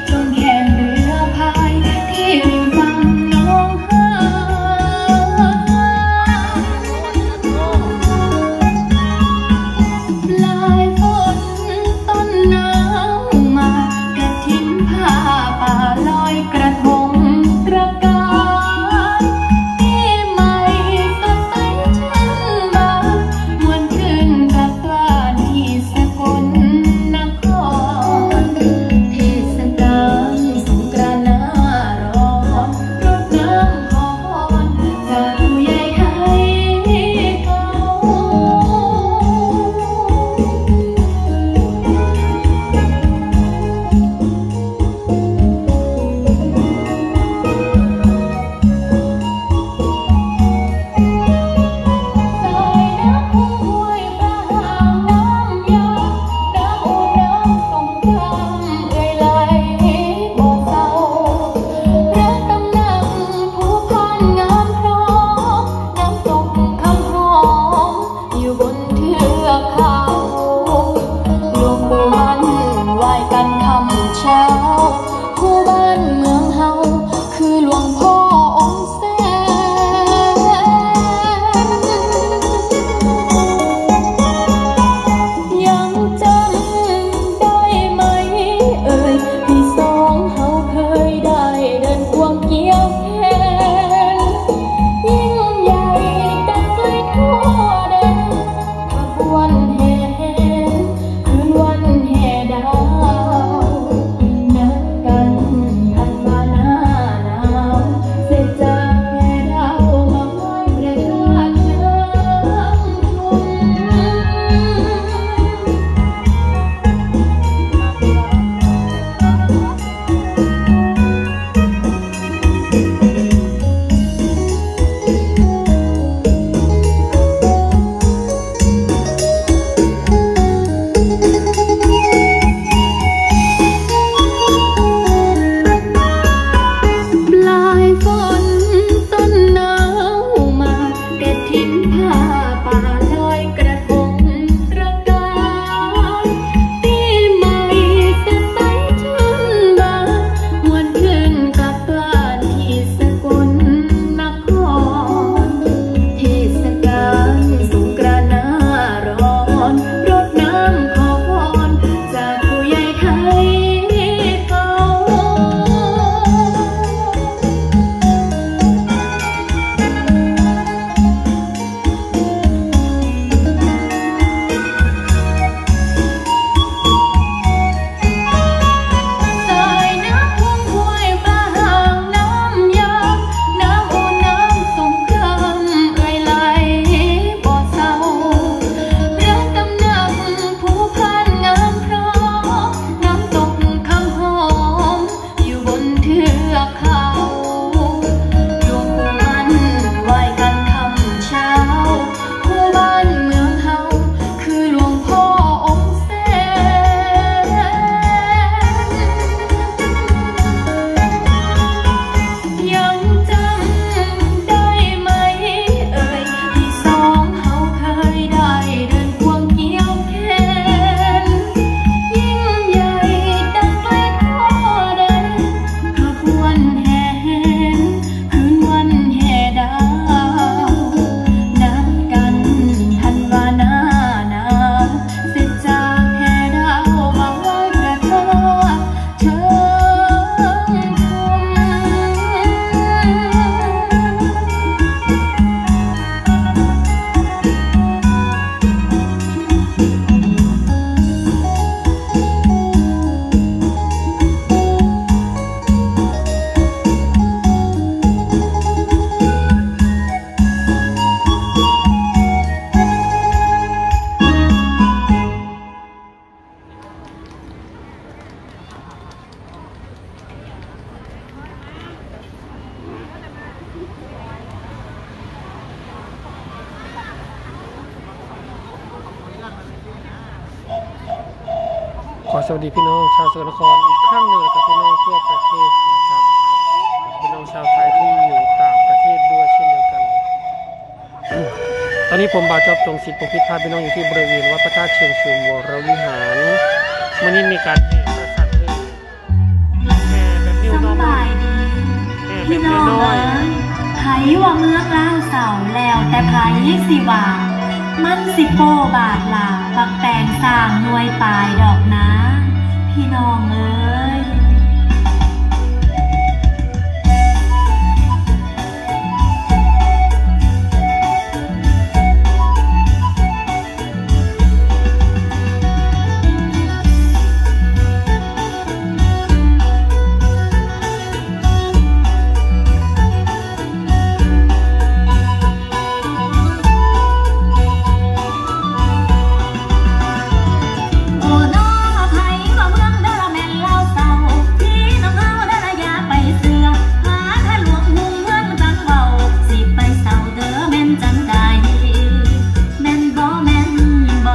อเขาหลวงปู่มันไหว้กันคำเช้าคู่บ้านเมืองเฮาคือหลวงพ่อองค์แสนยังจำได้ไหมเอ่ยที่สองเฮาเคยได้เดินควงเกี่ยวแขนยิ่งใหญ่ดังเกล็ดพ่อแดงขบวนแห่แหนคืนวันแห่ดาวนัดกันธันวาหน้าหนาวเสร็จจากแห่ดาวมาไหว้พระธาตุเชิญชขอสวัสดีพี่น้องชาวสกลนครอีกครั้งหนึ่งกับพี่น้องทั่วประเทศนะครับพี่น้องชาวไทยที่อยู่ต่างประเทศด้วยเช่นเดียวกัน ตอนนี้ผมบ่าวจอบตรงศิษย์ปกพิษพาพี่น้องอยู่ที่บริเวณวัดพระธาตุเชิงชุมวรวิหารวันนี้มีการแห่ประสาทเพลงแห่แบบนิ้วน้องสบายดีแห่แบพี่บน้นิ้อวงน้อยไผว่าเมืองลาวเสาแล้วแต่ไผสิว่ามันสิโปบาทลาปักแตงสร้างหน่วยปลายดอกนะพี่น้องเอ้ย โอ้น้อไผว่าเมืองเด้อแม่นลาวเสาพี่น้องเฮาเด้ออย่าไปเสือหาถ้าหลวงหุงเมืองจังเว้าสิไปเศร้าเด้อแม่นจังใดแม่นบ่แม่นบ่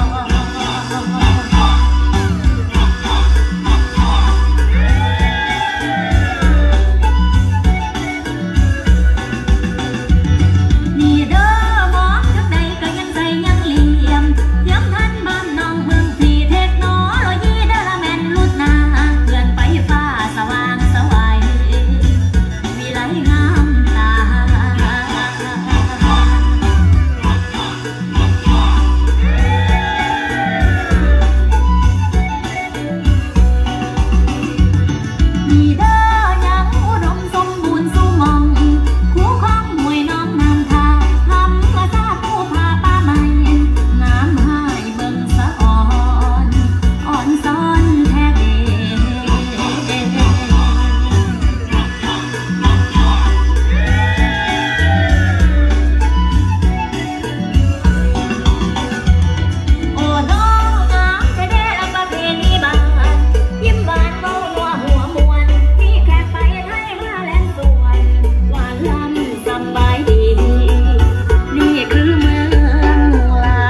นี่เด้อหมอจักใดก็ยังใจยังเหลี่ยมย้ำทันบ้านน้องเมืองพี่เทคโนโลยีเด้อละแม่นลุดหน้าเพื่อนไปฟ้าสว่างสวัยมีไหลงามตา มีเด้อยังอุดมสมบูรณ์สู่หม่องคู่ของห้วยน้องน้ำท่าธรรมชาติผู้พาป่าไม้งามหายเบิ่งสะอ่อนอ่อนซ้อนแท้เด้ โอ้น้องงามแท้เด้อประเพณีบ้านยิ้มบานเว้านัวหัวมวนพี่แขกไปไทยมาแลนสวนหวานล้ำสำบายดี นี่คือเมืองลาว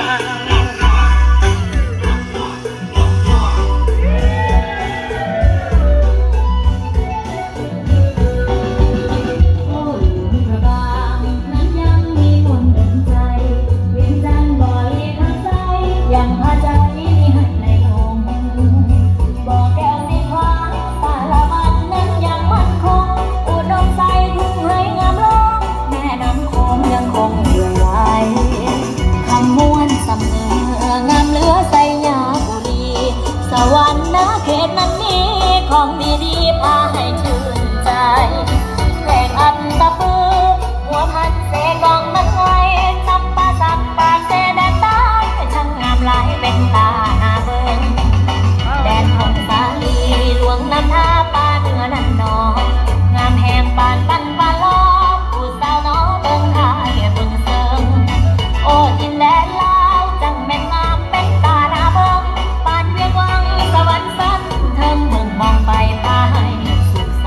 โอ้หลวงพระบางนั้นยังมีมนต์ดนใจเวียงจันทร์บ่ลีทางใจยังพาใจให้ในลมบ่อแก้วสีฟ้าสารมันนั้นยังมั่นคงอุดมใสทุ่งให้งามล้อมแม่น้ำโขงยังคงเรื่อยไหลคำม้วนสำเนองามเหลือใสยาบุรีสวรรค์นาเขตนั้นมีของดีๆพาให้ชื่นใจแรงอันตะปือหัวพันเสกองมันไงจำปาสักปาเสแดนใต้ช่างงามหลายเป็นตาหน้าเบิ่งแดนของสาลีหลวงน้ำท่าปาเนื้อนันนองงามแห่งปานปันปานล้อมผู้สาวน้อเบิ่งทายเบิ่งเสิงโอ้ดินแดนลาวจังแม่นงามเป็นตาหน้าเบิ่งปานเวียงวังสวรรค์สันเทิงเบิ่งมองไปพาให้สุขส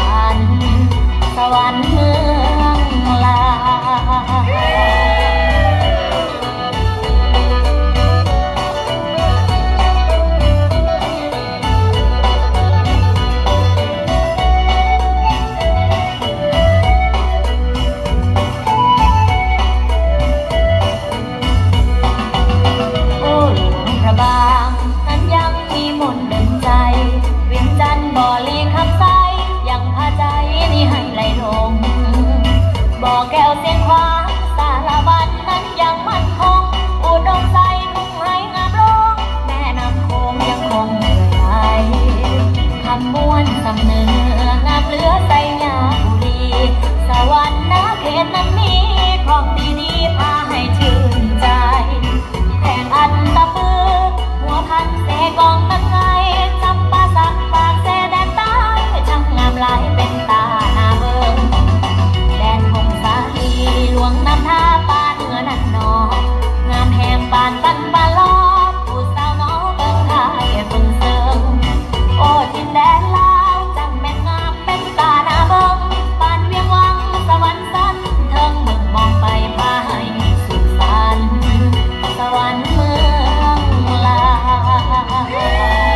ใส่ยาบุรีสวรรค์นาเขตนั้นมีของดีๆพาให้ชื่นใจแข่งอันตะปือหัวพันเสกองนั้นไงจำปาสักปากเสแดนใต้ช่างงามหลายเป็นตาหน้าเบิงแดนพงสาลีหลวงน้ำท่าปานเหนือนั่นนองามแหงปานปันปาลอผู้สาวน้องเบิ่งทายเบิ่งเสิงโอ้ทินแดนลาวจังแม่นงามเป็นตาหน้าเบิงปานเวียงวังสวรรค์สันเทิงเบิ่งมองไปพาให้สุขสันต์สวรรค์เมืองลาว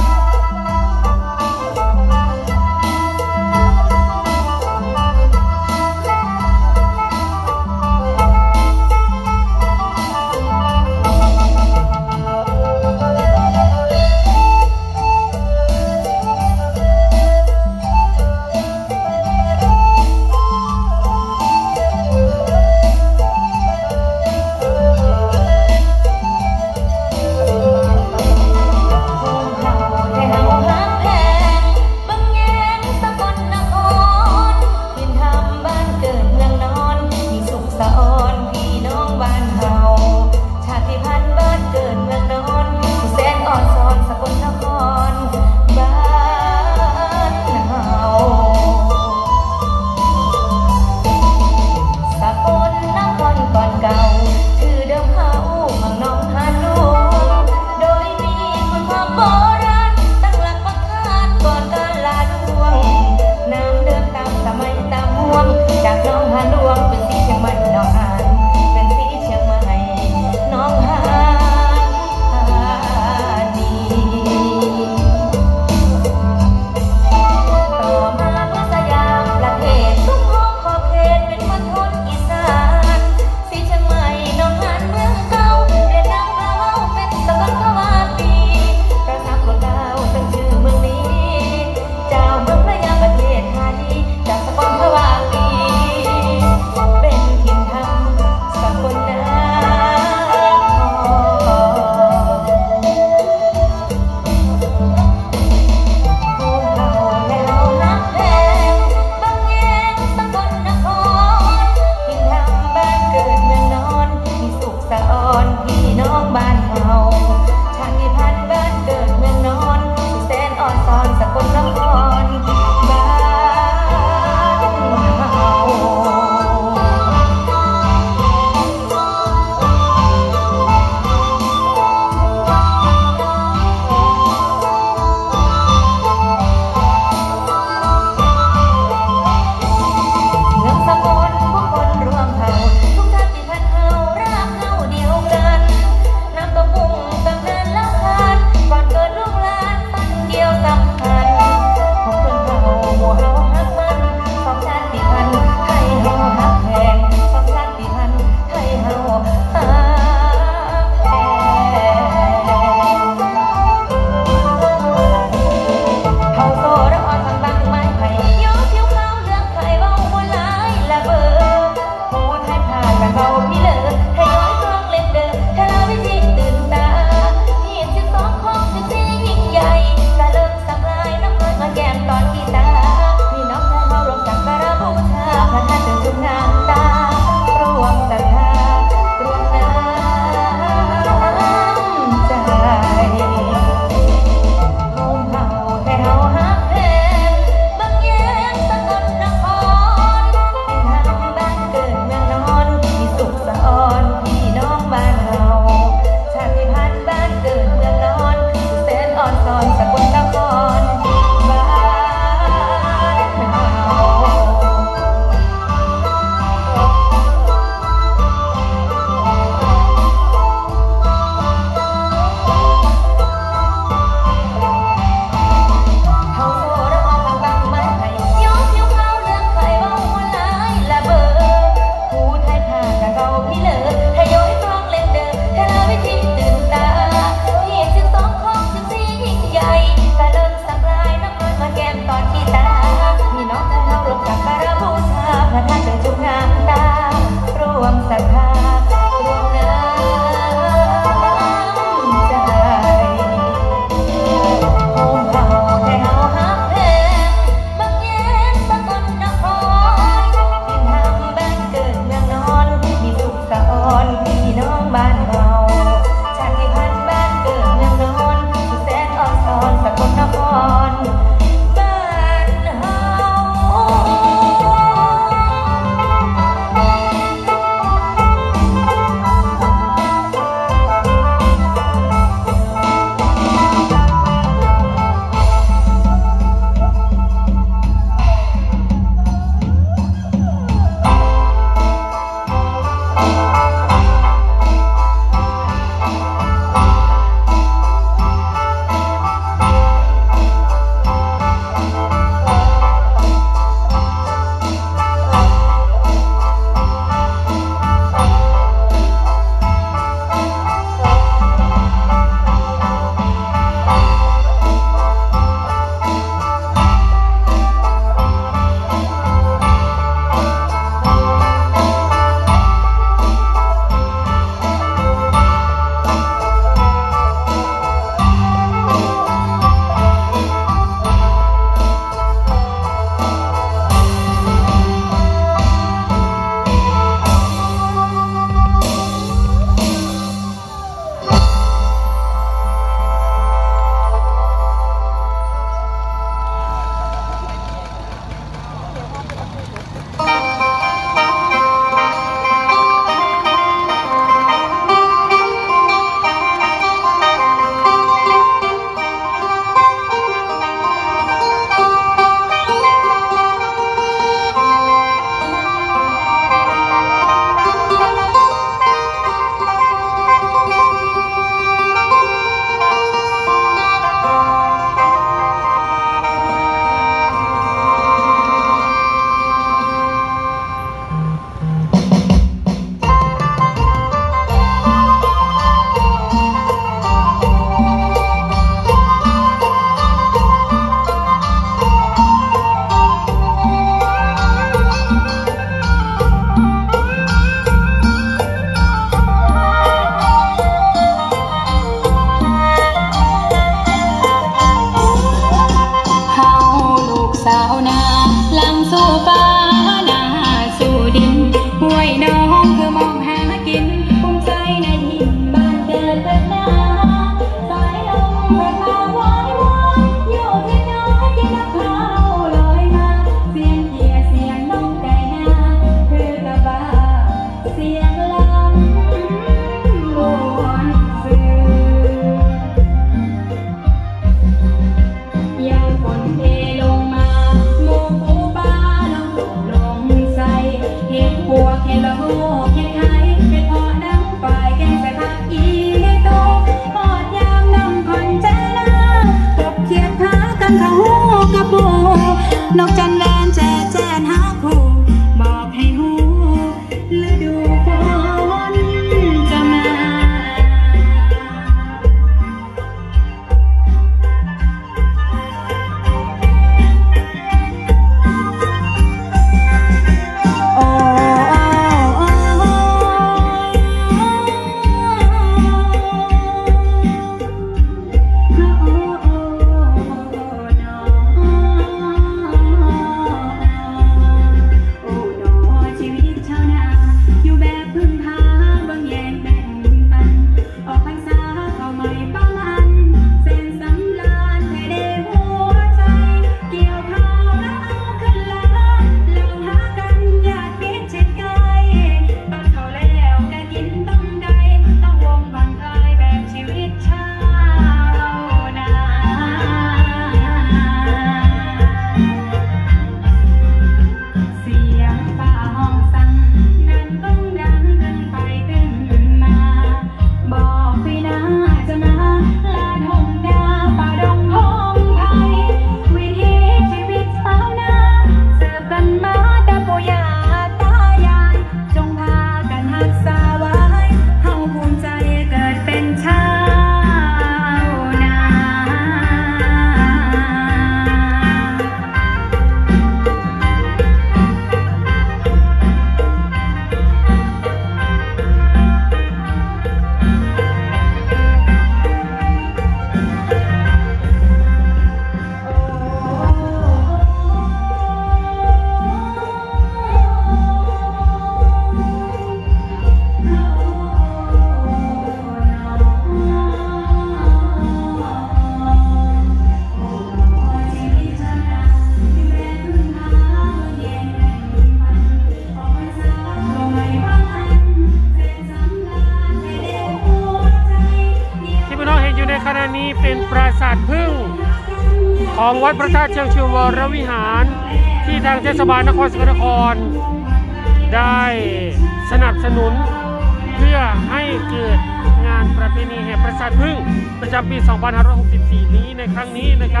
นี้เป็นปราสาทพึ่งของวัดพระธาตุเชิงชิววรวิหารที่ทางเทศบาลนครสกลนครได้สนับสนุนเพื่อให้เกิดงานประเพณีแห่ปราสาทพึ่งประจำปี 2564 นี้ในครั้งนี้นะครับ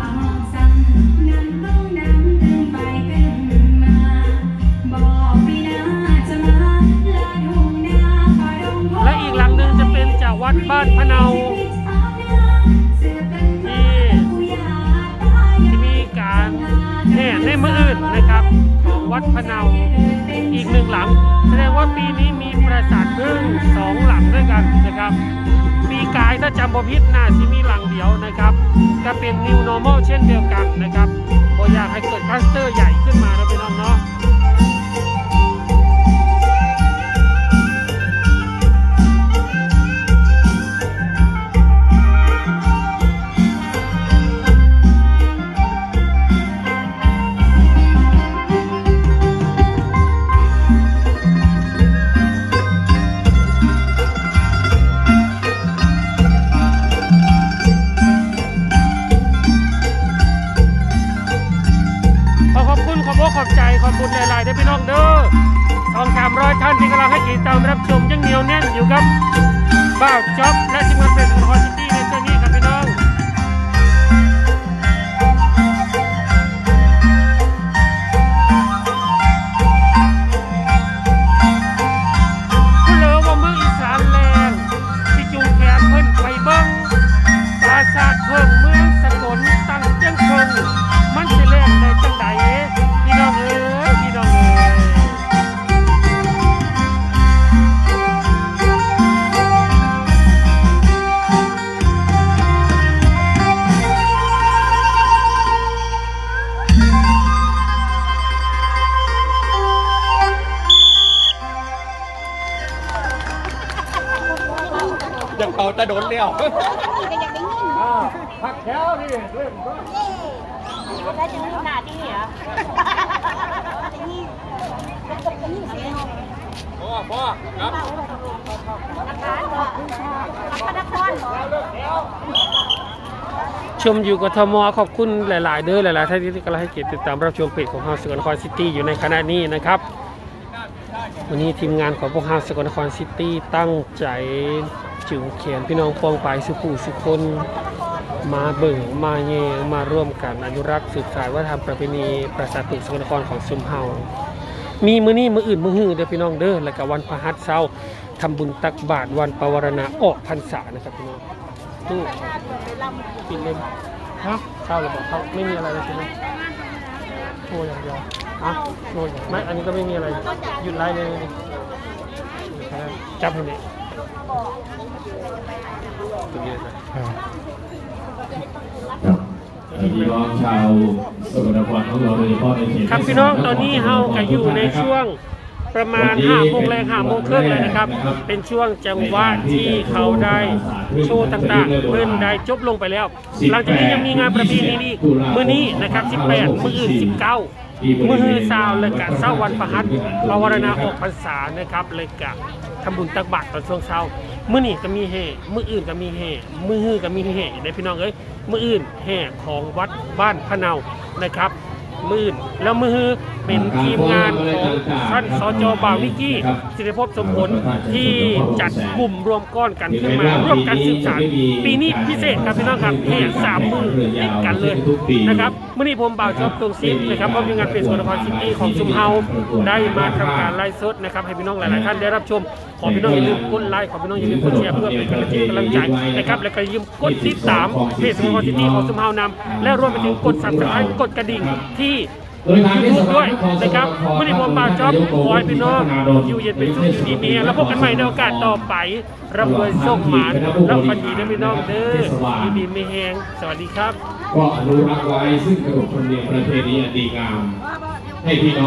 และอีกหลังหนึ่งจะเป็นจากวัดบ้านพะเนาที่มีการแห่ในมื้ออื่นนะครับของวัดพะเนาอีกหนึ่งหลังแสดงว่าปีนี้มีปราสาทพึ่ง2 หลังด้วยกันนะครับปีกายถ้าจำบ่ผิดน่าจะมีหลังเดียวนะครับก็เป็น New Normal เช่นเดียวกันนะครับบ่อยากให้เกิดคลัสเตอร์ใหญ่ขึ้นมานะพี่น้องเนาะขอบใจขอบคุณหลายๆได้พี่น้องเด้อ200-300 ท่านที่กำลังให้ติดตามรับชมยังเหนียวแน่นอยู่กับบ่าวจ๊อบและทีมงานเป็นคอนซิตี้ในเจ้านี้ครับพี่น้องผู้เลือว่าเมืองอีสานแลนด์ที่จูงแขนเพิ่นไปเบิ้งปราสาทเพิ่งเมืองสกลตั้งเจียงเพิ่งมันสิแล่นได้จังใดพี่น้องเอ๋ยพี่น้องเอ๋ยอยากเป่าตะโดนเลี้ยวผักแถวนี่เริ่มก็แล้วจะมีหน้าที่เหรอจะนี่จะนี่เสียงพ่อครับนครชมอยู่กับทมขอบคุณหลายๆเด้อหลายๆท่านที่กำลังให้เกียรติติดตามรับชมเพจของเฮาสกลนครซิตี้อยู่ในขณะนี้นะครับวันนี้ทีมงานของพวกเฮาสกลนครซิตี้ตั้งใจจูงเขียนพี่น้องปองไปสุผู้สุคนมาเบิ่งมาเยงมาร่วมกันอนุรักษ์สืบสานวัฒนธรรมประเพณีปราสาทพึ่งสกลนครของซุมเฮามีมื้อนี้มื้ออื่นมื้อฮื้อเด้อพี่น้องเด้อแล้วก็วันพฤหัสเช้าทำบุญตักบาตรวันปวารณาออกพรรษานะครับพี่น้องตู้ปิดเลยฮะเช้าหรือเปล่าเขาไม่มีอะไรเลยใช่ไหมโชว์อย่างเดียวอ่ะโชว์อย่างไม่อันนี้ก็ไม่มีอะไรหยุดไลฟ์เลยจับให้เนี่ยตัวนี้นะพี่น้องชาวสกลนครของเราโดยเฉพาะในเขตครับพี่น้องตอนนี้เฮาก็อยู่ในช่วงประมาณ5 โมงแรง5 โมงครึ่งเลยนะครับเป็นช่วงจังหวะที่เขาได้โชว์ต่างๆเพิ่นได้จบลงไปแล้วหลังจากนี้ยังมีงานประเพณีอีกมื้อนี้นะครับ18มื้ออื่น19มื้อฮือ20และก็20วันพฤหัสปวารณาออกพรรษานะครับเลยก็ทำบุญตักบาตรตอนช่วงเช้ามื้อนี้ก็มีแห่มื้ออื่นก็มีแห่มื้อฮือก็มีแห่ได้พี่น้องเอ้ยมื้ออื่นแห่ของวัดบ้านพะเนานะครับมื้ออื่นแล้วมื้อฮือเป็นทีมงานของท่านสจ.บ่าวนิกกี้ศิริภพสมผลที่จัดกลุ่มรวมก้อนกันขึ้นมาร่วมกันสืบสานปีนี้พิเศษครับพี่น้องครับแห่3 มื้อติดกันเลยนะครับมื้อนี้ผมบ่าวจ๊อบตรงซิปนะครับพร้อมงานเป็นสกลนครซิตี้ของซุมเฮาได้มาทำการไลฟ์สดนะครับให้พี่น้องหลายๆท่านได้รับชมขอพี่น้องอย่าลืมกดไลค์ขอพี่น้องอย่าลืมกดแชร์เพื่อเป็นกำลังใจนะครับและก็อย่าลืมกดติดตามเพจสกลนครซิตี้ของซุมเฮานำและรวมไปถึงกด Subscribe กดกระดิ่งที่YouTube ด้วยนะครับวันนี้ผมบ่าวจ๊อบขอให้พี่น้องอยู่เย็นเป็นสุขอยู่ดีมีแล้วพบกันใหม่ในโอกาสต่อไปร่ำรวยโชคหมานแล้วฝันดีนะพี่น้องเด้ออยู่ดีมีแฮงสวัสดีครับก็อนุรักษ์ไว้ซึ่งขนบธรรมเนียมประเพณีอันดีงามให้พี่น้อง